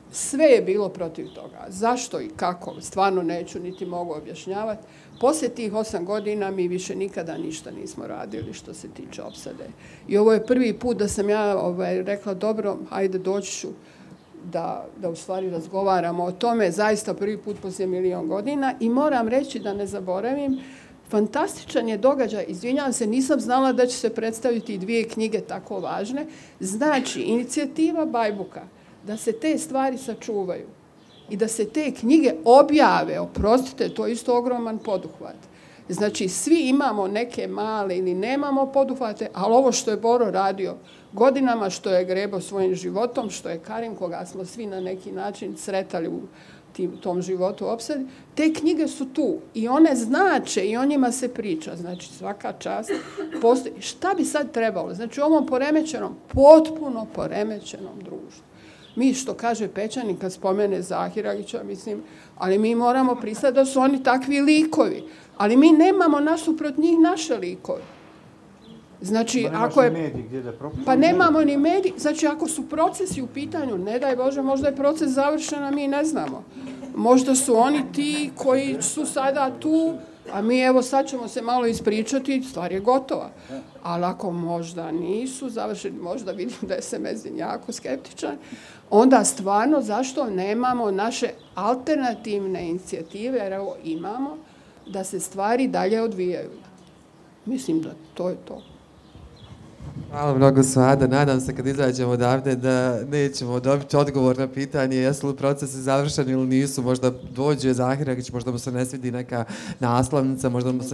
Speaker 5: Sve je bilo protiv toga. Zašto i kako, stvarno neću niti mogu objašnjavati. Poslije tih 8 godina mi više nikada ništa nismo radili što se tiče opsade. I ovo je prvi put da sam ja rekla, dobro, hajde doći ću da u stvari razgovaramo o tome, zaista prvi put poslije 1.000.000 godina. I moram reći da ne zaboravim, fantastičan je događaj, izvinjavam se, nisam znala da će se predstaviti 2 knjige tako važne. Znači, inicijativa Bajbuka da se te stvari sačuvaju i da se te knjige objave, oprostite, to je isto ogroman poduhvat. Znači, svi imamo neke male ili nemamo poduhvate, ali ovo što je Boro radio godinama, što je Grebo svojim životom, što je Karin, koga smo svi na neki način sretali u tom životu opsadi, te knjige su tu i one znače i o njima se priča. Znači, svaka čast postoji. Šta bi sad trebalo? Znači, u ovom poremećenom, potpuno poremećenom društvu. Mi, što kaže Pečanin kad spomene Zahiragića, mislim, ali mi moramo pristati da su oni takvi likovi. Ali mi nemamo nasuprot njih naše likove. Znači, ako je... Pa nemamo ni mediji. Znači, ako su procesi u pitanju, ne daj Bože, možda je proces završen, a mi ne znamo. Možda su oni ti koji su sada tu, a mi evo sad ćemo se malo ispričati, stvar je gotova. Ali ako možda nisu završeni, možda vidim da je Semezin jako skeptičan, onda stvarno zašto nemamo naše alternativne inicijative, jer evo imamo, da se stvari dalje odvijaju. Mislim da to je to.
Speaker 2: Hvala mnogo, Suada. Nadam se kad izađemo odavde da nećemo dobiti odgovor na pitanje jesu li procesi završeni ili nisu. Možda dođe Zahiragić, možda mu se ne svidi neka naslovnica, možda mu se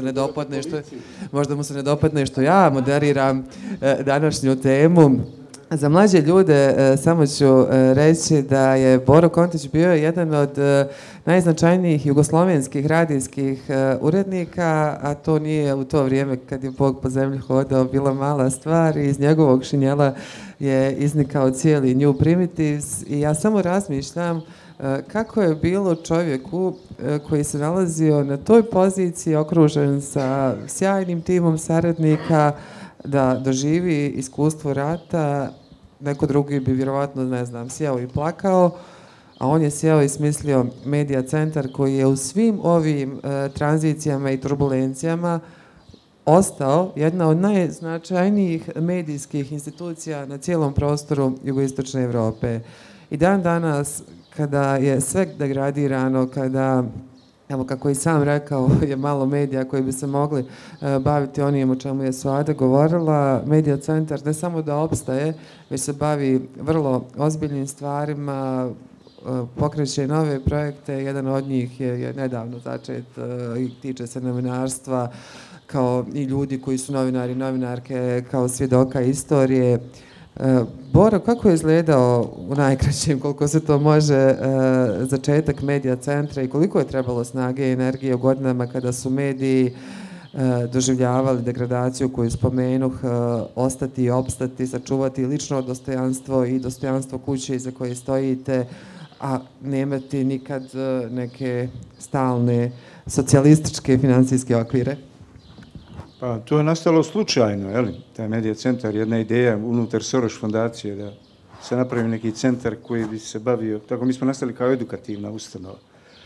Speaker 2: ne dopadne što ja moderiram današnju temu. Za mlađe ljude samo ću reći da je Boro Kontić bio jedan od najznačajnijih jugoslovenskih radijskih urednika, a to nije u to vrijeme kad je Bog po zemlji hodao bila mala stvar i iz njegovog šinjela je iznikao cijeli New Primitives i ja samo razmišljam kako je bilo čovjeku koji se nalazio na toj poziciji okružen sa sjajnim timom saradnika da doživi iskustvo rata. Neko drugi bi vjerovatno, ne znam, sjeo i plakao, a on je sjeo i smislio Medija centar koji je u svim ovim tranzicijama i turbulencijama ostao jedna od najznačajnijih medijskih institucija na cijelom prostoru jugoistočne Europe. I dan danas, kada je sve degradirano, kada, evo kako i sam rekao, je malo medija koji bi se mogli baviti onim o čemu je Suada govorila, Medija centar ne samo da opstaje, već se bavi vrlo ozbiljnim stvarima, pokreće nove projekte, jedan od njih je nedavno začet i tiče se novinarstva, kao i ljudi koji su novinari i novinarke, kao svjedoka istorije. Boro, kako je izgledao u najkraćem, koliko se to može, začetak Medija centra i koliko je trebalo snage i energije u godinama kada su mediji doživljavali degradaciju koju spomenuh, ostati i opstati, sačuvati lično dostojanstvo i dostojanstvo kuće iza koje stojite, a nemati nikad neke stalne socijalističke financijske okvire?
Speaker 6: Pa to je nastalo slučajno, je li? Taj Medija centar, jedna ideja unutar Soros fondacije da se napravi neki centar koji bi se bavio, tako mi smo nastali kao edukativna ustanova.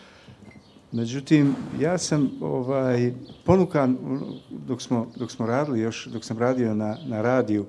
Speaker 6: Međutim, ja sam ponukan, dok smo radili još, dok sam radio na radiju,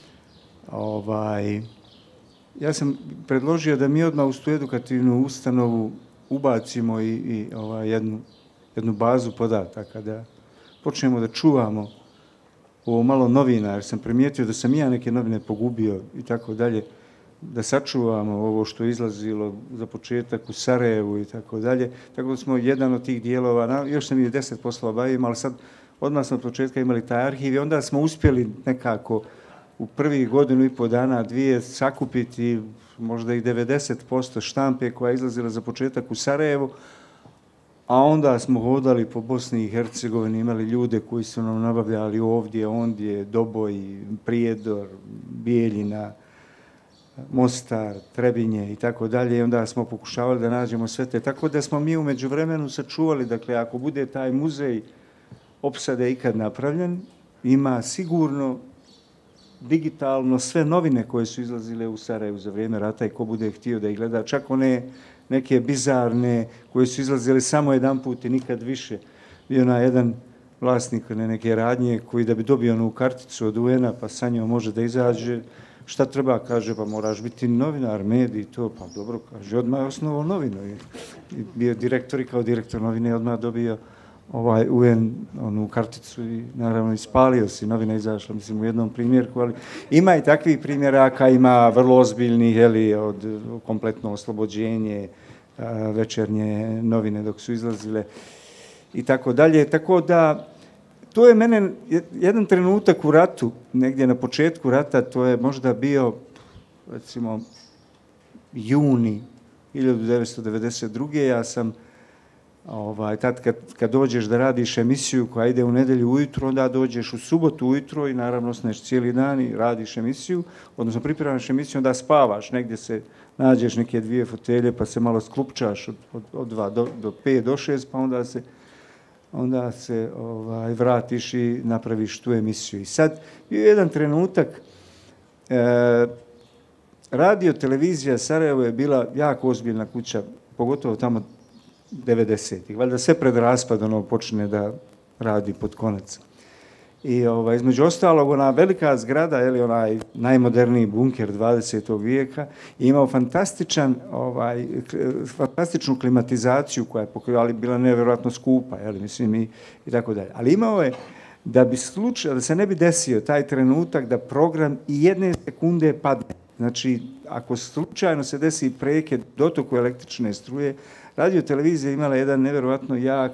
Speaker 6: ja sam predložio da mi odmah uz tu edukativnu ustanovu ubacimo i jednu bazu podataka, da počnemo da čuvamo ovo malo novina, jer sam primijetio da sam ja neke novine pogubio i tako dalje, da sačuvamo ovo što je izlazilo za početak u Sarajevu i tako dalje. Tako da smo jedan od tih dijelova, još sam i 10 poslova bavim, ali sad odmah smo od početka imali taj arhiv i onda smo uspjeli nekako u prvih 1,5 dana, 2 sakupiti možda i 90% štampe koja je izlazila za početak u Sarajevu, a onda smo hodali po Bosni i Hercegovini, imali ljude koji su nam nabavljali ovdje, ondje, Doboj, Prijedor, Bijeljina, Mostar, Trebinje i tako dalje. I onda smo pokušavali da nađemo sve te. Tako da smo mi u međuvremenu sačuvali, dakle, ako bude taj muzej opsade ikad napravljen, ima sigurno digitalno sve novine koje su izlazile u Sarajevu za vrijeme rata i ko bude htio da ih gleda, čak one neke bizarne koje su izlazile samo jedan put i nikad više. Bio na jedan vlasnik neke radnje koji da bi dobio onu karticu od UN-a pa sa njom može da izađe. Šta treba, kaže, pa moraš biti novinar, medij, to, pa dobro, kaže, odmah je osnovao novinu. I bio direktor i kao direktor novine odmah dobio UN onu karticu i naravno ispalio si, novina izašla, mislim, u jednom primjerku, ali ima i takvih primjeraka, ima vrlo ozbiljnih, od kompletno oslobođenje, večernje novine dok su izlazile i tako dalje. Tako da, to je mene jedan trenutak u ratu, negdje na početku rata, to je možda bio, recimo, juni 1992. Ja sam, tad kad dođeš da radiš emisiju koja ide u nedjelju ujutro, onda dođeš u subotu ujutro i naravno osneš cijeli dan i radiš emisiju, odnosno pripremaš emisiju, onda spavaš, negdje se nađeš neke 2 fotelje pa se malo sklupčaš od 2 do 5 do 6, pa onda se vratiš i napraviš tu emisiju. I sad je jedan trenutak, radio televizija Sarajevo je bila jako ozbiljna kuća, pogotovo tamo 90-ih. Valjda sve pred raspad počne da radi pod konac. I između ostalog, ona velika zgrada, onaj najmoderniji bunker 20. vijeka, je imao fantastičnu klimatizaciju koja je pokrivala, bila nevjerojatno skupa, mislim, i tako dalje. Ali imao je, da se ne bi desio taj trenutak da program i jedne sekunde padne. Znači, ako slučajno se desi prekid dotoku električne struje, radio televizija imala jedan nevjerojatno jak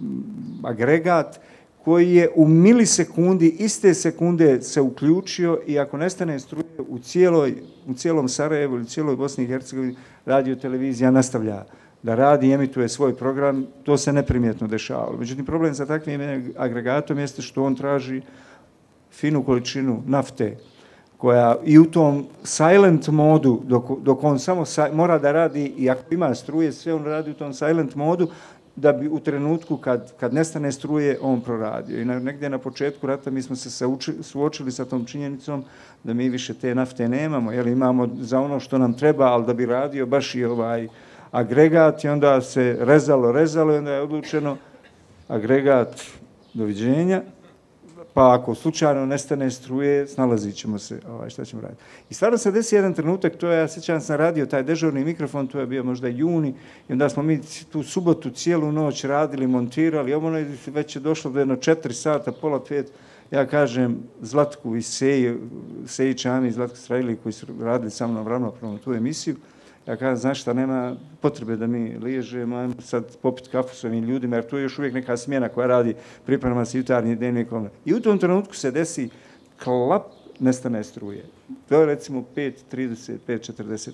Speaker 6: agregat koji je u milisekundi, iste sekunde se uključio i ako nestane struje u cijelom Sarajevu ili cijeloj Bosni i Hercegovini, radio televizija nastavlja da radi i emituje svoj program, to se neprimjetno dešavalo. Međutim, problem sa takvim agregatom jeste što on traži finu količinu nafte, koja i u tom silent modu, dok on samo mora da radi, i ako ima struje, sve on radi u tom silent modu, da bi u trenutku kad nestane struje, on proradio. I negdje na početku rata mi smo se suočili sa tom činjenicom da mi više te nafte nemamo, jer imamo za ono što nam treba, ali da bi radio baš i agregat, i onda se rezalo i onda je odlučeno agregat, doviđenja, pa ako slučajno nestane struje, snalazit ćemo se šta ćemo raditi. I stvarno se desi jedan trenutak, to je, ja sjećam sam radio taj dežurni mikrofon, to je bio možda juni, i onda smo mi tu subotu cijelu noć radili, montirali, već je došlo do jedno 4 sata, pola 5, ja kažem Zlatku i Seji Čami i Zlatku Strajli koji su radili sa mnom ravnopravno tu emisiju, ja kažem, znaš šta, nema potrebe da mi liježemo, ajmo sad popiti kafu s ovim ljudima, jer tu je još uvijek neka smjena koja radi, priprema se jutarnji dnevnikom. I u tom trenutku se desi klap, nestane struje. To je recimo 5:30, 5:45.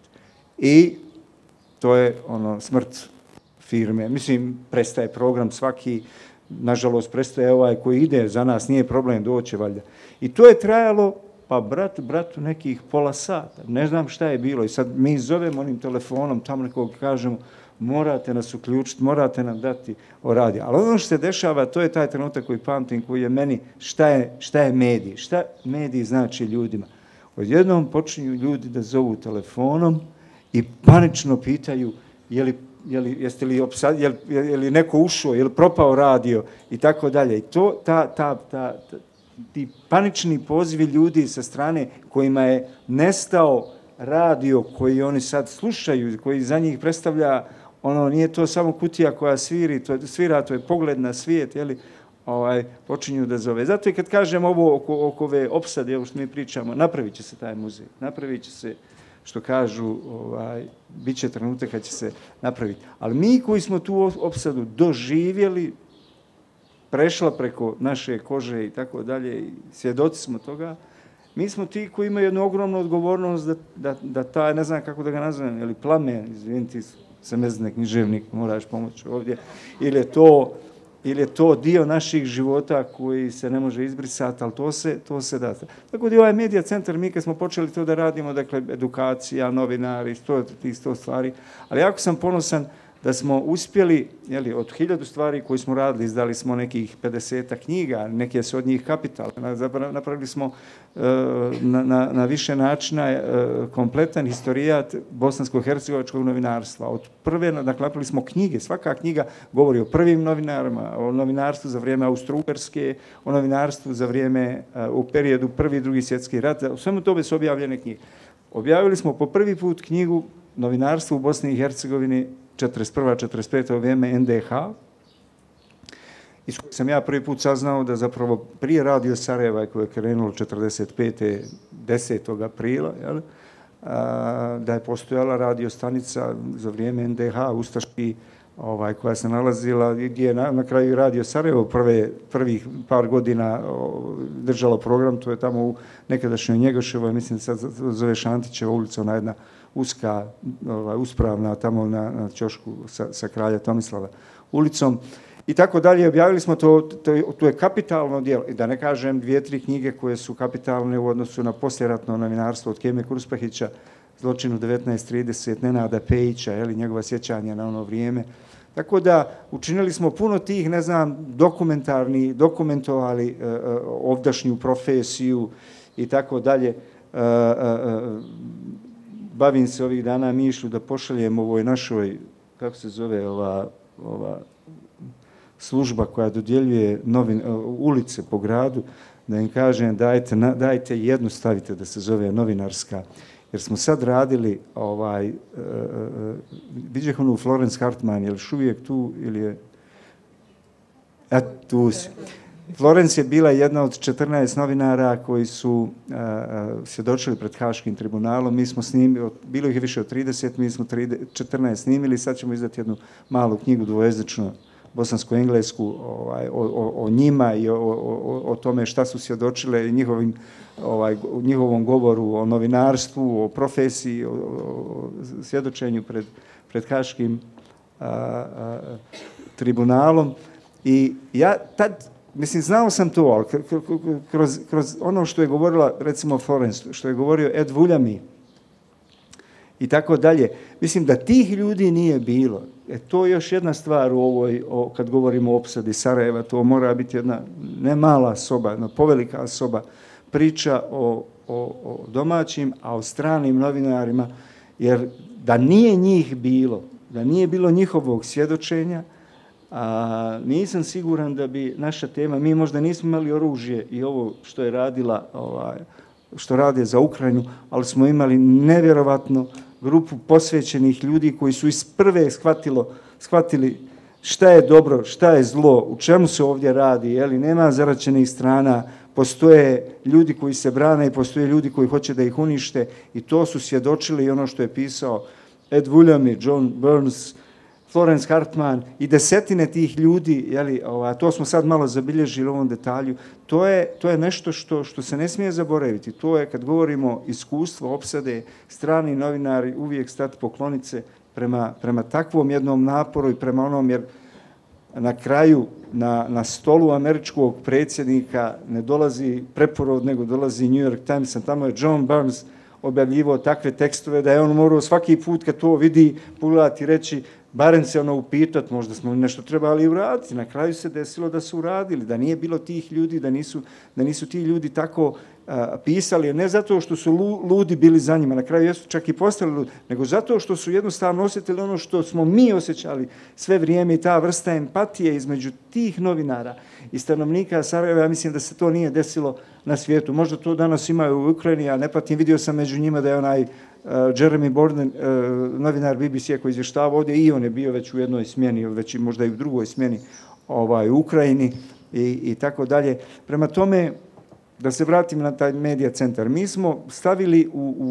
Speaker 6: I to je smrt firme. Mislim, prestaje program svaki, nažalost prestaje ovaj koji ide, za nas nije problem doći valjda. I to je trajalo, pa bratu nekih pola sata. Ne znam šta je bilo. I sad mi zovemo onim telefonom, tamo nekog kažemo, morate nas uključiti, morate nam dati o radiju. Ali ono što se dešava, to je taj trenutak koji pamtim, koji je meni, šta je medij? Šta mediji znači ljudima? Odjednom počinju ljudi da zovu telefonom i panično pitaju jeste li je li neko ušao, je li propao radio i tako dalje. I to, ti panični pozivi ljudi sa strane kojima je nestao radio koji oni sad slušaju, koji za njih predstavlja, nije to samo kutija koja svira, to je pogled na svijet, počinju da zove. Zato i kad kažem ovo oko ove opsade, ovo što mi pričamo, napravit će se taj muzej, napravit će se, što kažu, bit će trenutak kad će se napraviti. Ali mi koji smo tu opsadu doživjeli, prešla preko naše kože i tako dalje, i svjedoci smo toga, mi smo ti koji imaju jednu ogromnu odgovornost da taj, ne znam kako da ga nazovem, ili plamen, izviniti, sam ne znam, književnik, moraš pomoći ovdje, ili je to dio naših života koji se ne može izbrisati, ali to se da. Tako da ovaj Medija centar, mi kad smo počeli to da radimo, dakle, edukacija, novinari, tih 100 stvari, ali jako sam ponosan da smo uspjeli, od 1000 stvari koje smo radili, izdali smo nekih 50 knjiga, neke su od njih kapitalne. Napravili smo na više načina kompletan historijat bosansko-hercegovačkog novinarstva. Od prve, napravili smo knjige, svaka knjiga govori o prvim novinarima, o novinarstvu za vrijeme Austro-Ugarske, o novinarstvu za vrijeme, u periodu Prvi i Drugi svjetski rat. U svemu tome su objavljene knjige. Objavili smo po prvi put knjigu Novinarstvo u Bosni i Hercegovini 41-45. vrijeme NDH, iz kojeg sam ja prvi put saznao da zapravo prije Radio Sarajeva, koje je krenulo 45. 10. aprila, da je postojala radio stanica za vrijeme NDH, ustaški, koja se nalazila, gdje je na kraju Radio Sarajevo prvih par godina držalo program, to je tamo u nekadašnjoj Njegoševoj, mislim sad zove Šantićeva ulica, ona jedna uska, uspravna, tamo na ćošku sa Kralja Tomislava ulicom. I tako dalje, objavili smo to je kapitalno djelo. I da ne kažem 2-3 knjige koje su kapitalne u odnosu na posljeratno novinarstvo od Keme Kruspahića, Zločinu 1930, Nenada Pejića, njegova sjećanja na ono vrijeme. Tako da učinili smo puno tih, dokumentovali ovdašnju profesiju i tako dalje. Bavim se ovih dana mišlju da pošaljem ovoj našoj, kako se zove ova služba koja dodjeljuje ulice po gradu, da im kažem dajte jednu stavite da se zove novinarska. Jer smo sad radili, viđeh onu Florence Hartman, je li još uvijek tu ili je... Tu si. Florence je bila jedna od 14 novinara koji su svjedočili pred Haškim tribunalom. Mi smo snimili, bilo ih je više od 30, mi smo 14 snimili, sad ćemo izdati jednu malu knjigu dvojezičnu, bosansko-englesku, o njima i o tome šta su svjedočile, njihovom govoru o novinarstvu, o profesiji, o svjedočenju pred Haškim tribunalom. I ja tad, znao sam to, ali kroz ono što je govorila, recimo Florence, što je govorio Ed Vuljami i tako dalje, mislim da tih ljudi nije bilo. To je još jedna stvar u ovoj, kad govorimo o opsadi Sarajeva, to mora biti jedna ne mala soba, jedna povelika soba, priča o domaćim, a o stranim novinarima, jer da nije njih bilo, da nije bilo njihovog svjedočenja, nisam siguran da bi naša tema, mi možda nismo imali oružje i ovo što je radila, što rade za Ukrajinu, ali smo imali nevjerovatno grupu posvećenih ljudi koji su iz prve shvatili šta je dobro, šta je zlo, u čemu se ovdje radi, nema zaraćenih strana, postoje ljudi koji se brane i postoje ljudi koji hoće da ih unište i to su svjedočili i ono što je pisao Ed Vuljami, John Burns, Florence Hartman i desetine tih ljudi, to smo sad malo zabilježili u ovom detalju, to je nešto što se ne smije zaboraviti. To je, kad govorimo iskustvo opsade, strani novinari uvijek stati poklonice prema takvom jednom naporu i prema onom, jer na kraju na stolu američkog predsjednika ne dolazi preporod, nego dolazi New York Times, a tamo je John Burns objavljivao takve tekstove da je on morao svaki put kad to vidi pogledati i reći barem se upitati, možda smo nešto trebali uraditi. Na kraju se desilo da su uradili, da nije bilo tih ljudi, da nisu ti ljudi tako pisali, ne zato što su ludi bili za njima, na kraju jesu čak i postali ludi, nego zato što su jednostavno osjetili ono što smo mi osjećali sve vrijeme i ta vrsta empatije između tih novinara i stanovnika Sarajeva. Ja mislim da se to nije desilo na svijetu. Možda to danas imaju u Ukrajini, ja ne pratim, vidio sam među njima da je onaj Jeremy Borden, novinar BBC-a koji izvještava ovdje, i on je bio već u jednoj smjeni, već i možda i u drugoj smjeni u Ukrajini i tako dalje. Prema tome, da se vratim na taj medija centar, mi smo stavili,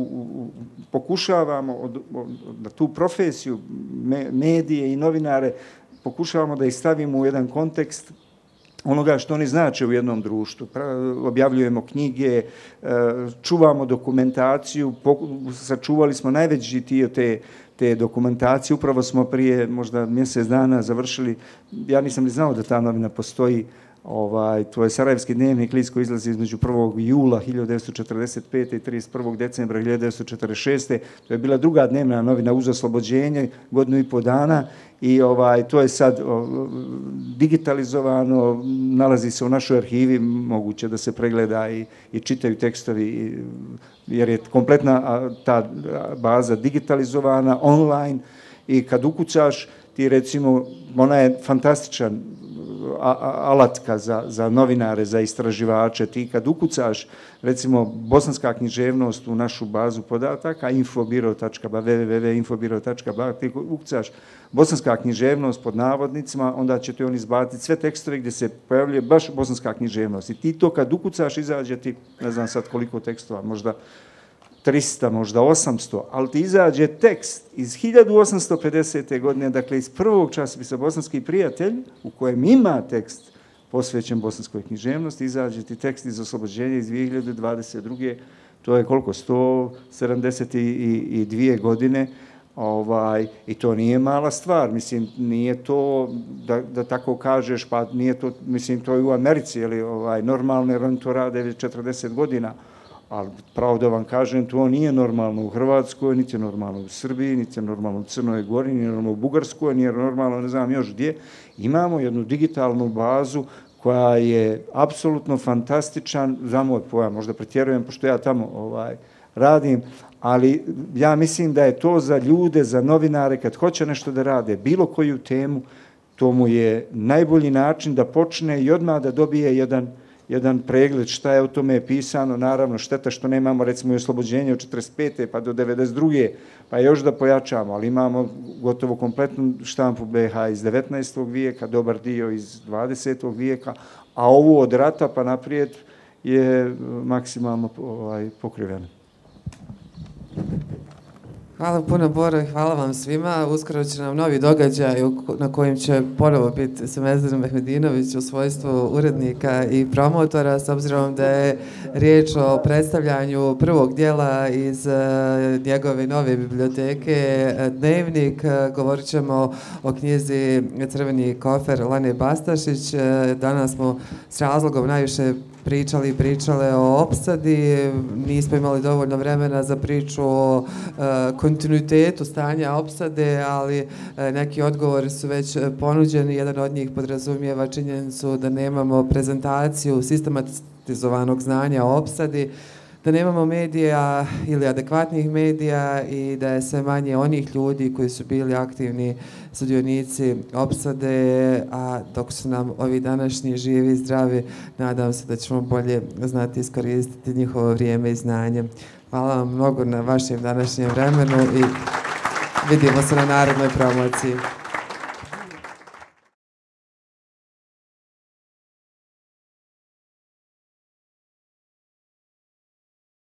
Speaker 6: pokušavamo da tu profesiju, medije i novinare, pokušavamo da ih stavimo u jedan kontekst onoga što oni znače u jednom društvu. Objavljujemo knjige, čuvamo dokumentaciju, sačuvali smo najveći dio te dokumentacije. Upravo smo prije možda mjesec dana završili, ja nisam ni znao da ta novina postoji, To je Sarajevski dnevnik list koji izlazi između 1. jula 1945. i 31. decembra 1946. To je bila druga dnevna novina uz oslobođenje, godinu i po dana, i to je sad digitalizovano, nalazi se u našoj arhivi, moguće da se pregleda i čitaju tekstovi, jer je kompletna ta baza digitalizovana, online, i kad ukucaš, ti recimo, ona je fantastičan alatka za novinare, za istraživače. Ti kad ukucaš, recimo, bosanska književnost u našu bazu podataka, www.infobiro.ba, ti ukucaš bosanska književnost pod navodnicima, onda će ti on izbaciti sve tekstove gdje se pojavljuje baš bosanska književnost. I ti to kad ukucaš, izađe ti, ne znam sad koliko tekstova, možda 300, možda 800, ali ti izađe tekst iz 1850. godine, dakle iz prvog časopisa Bosanski prijatelj, u kojem ima tekst posvećen bosanskoj književnosti, izađe ti tekst iz oslobođenja iz 2022. To je koliko? 172 godine. I to nije mala stvar, mislim, nije to, da tako kažeš, pa nije to, mislim, to je u Americi, normalno, jer oni to rade 40 godina, ali pravo da vam kažem, to nije normalno u Hrvatskoj, niti je normalno u Srbiji, niti je normalno u Crnoj Gori, niti je normalno u Bugarskoj, nije normalno, ne znam još gdje. Imamo jednu digitalnu bazu koja je apsolutno fantastičan, za moj pojam, možda pretjerujem, pošto ja tamo radim, ali ja mislim da je to za ljude, za novinare, kad hoće nešto da rade, bilo koju temu, to mu je najbolji način da počne i odmah da dobije jedan pregled šta je o tome pisano. Naravno, šteta što nemamo recimo i oslobođenje od 45. pa do 92. pa još da pojačamo, ali imamo gotovo kompletnu štampu BiH iz 19. vijeka, dobar dio iz 20. vijeka, a ovo od rata pa naprijed je maksimalno pokriveno.
Speaker 2: Hvala puno, Boro, i hvala vam svima. Uskoro će nam novi događaj na kojem će ponovo biti Semezir Mehmedinović u svojstvu urednika i promotora, s obzirom da je riječ o predstavljanju prvog dijela iz njegove nove biblioteke Dnevnik. Govorit ćemo o knjizi Crveni kofer Lane Bastašić. Danas smo s razlogom najviše pričale o opsadi, nismo imali dovoljno vremena za priču o kontinuitetu stanja opsade, ali neki odgovori su već ponuđeni. Jedan od njih podrazumijeva činjenicu da nemamo prezentaciju sistematizovanog znanja o opsadi, da nemamo medija ili adekvatnih medija i da je sve manje onih ljudi koji su bili aktivni sudionici opsade, a dok su nam ovi današnji živi i zdravi, nadam se da ćemo bolje znati iskoristiti njihovo vrijeme i znanje. Hvala vam mnogo na vašem današnjem vremenu i vidimo se na narednoj promociji.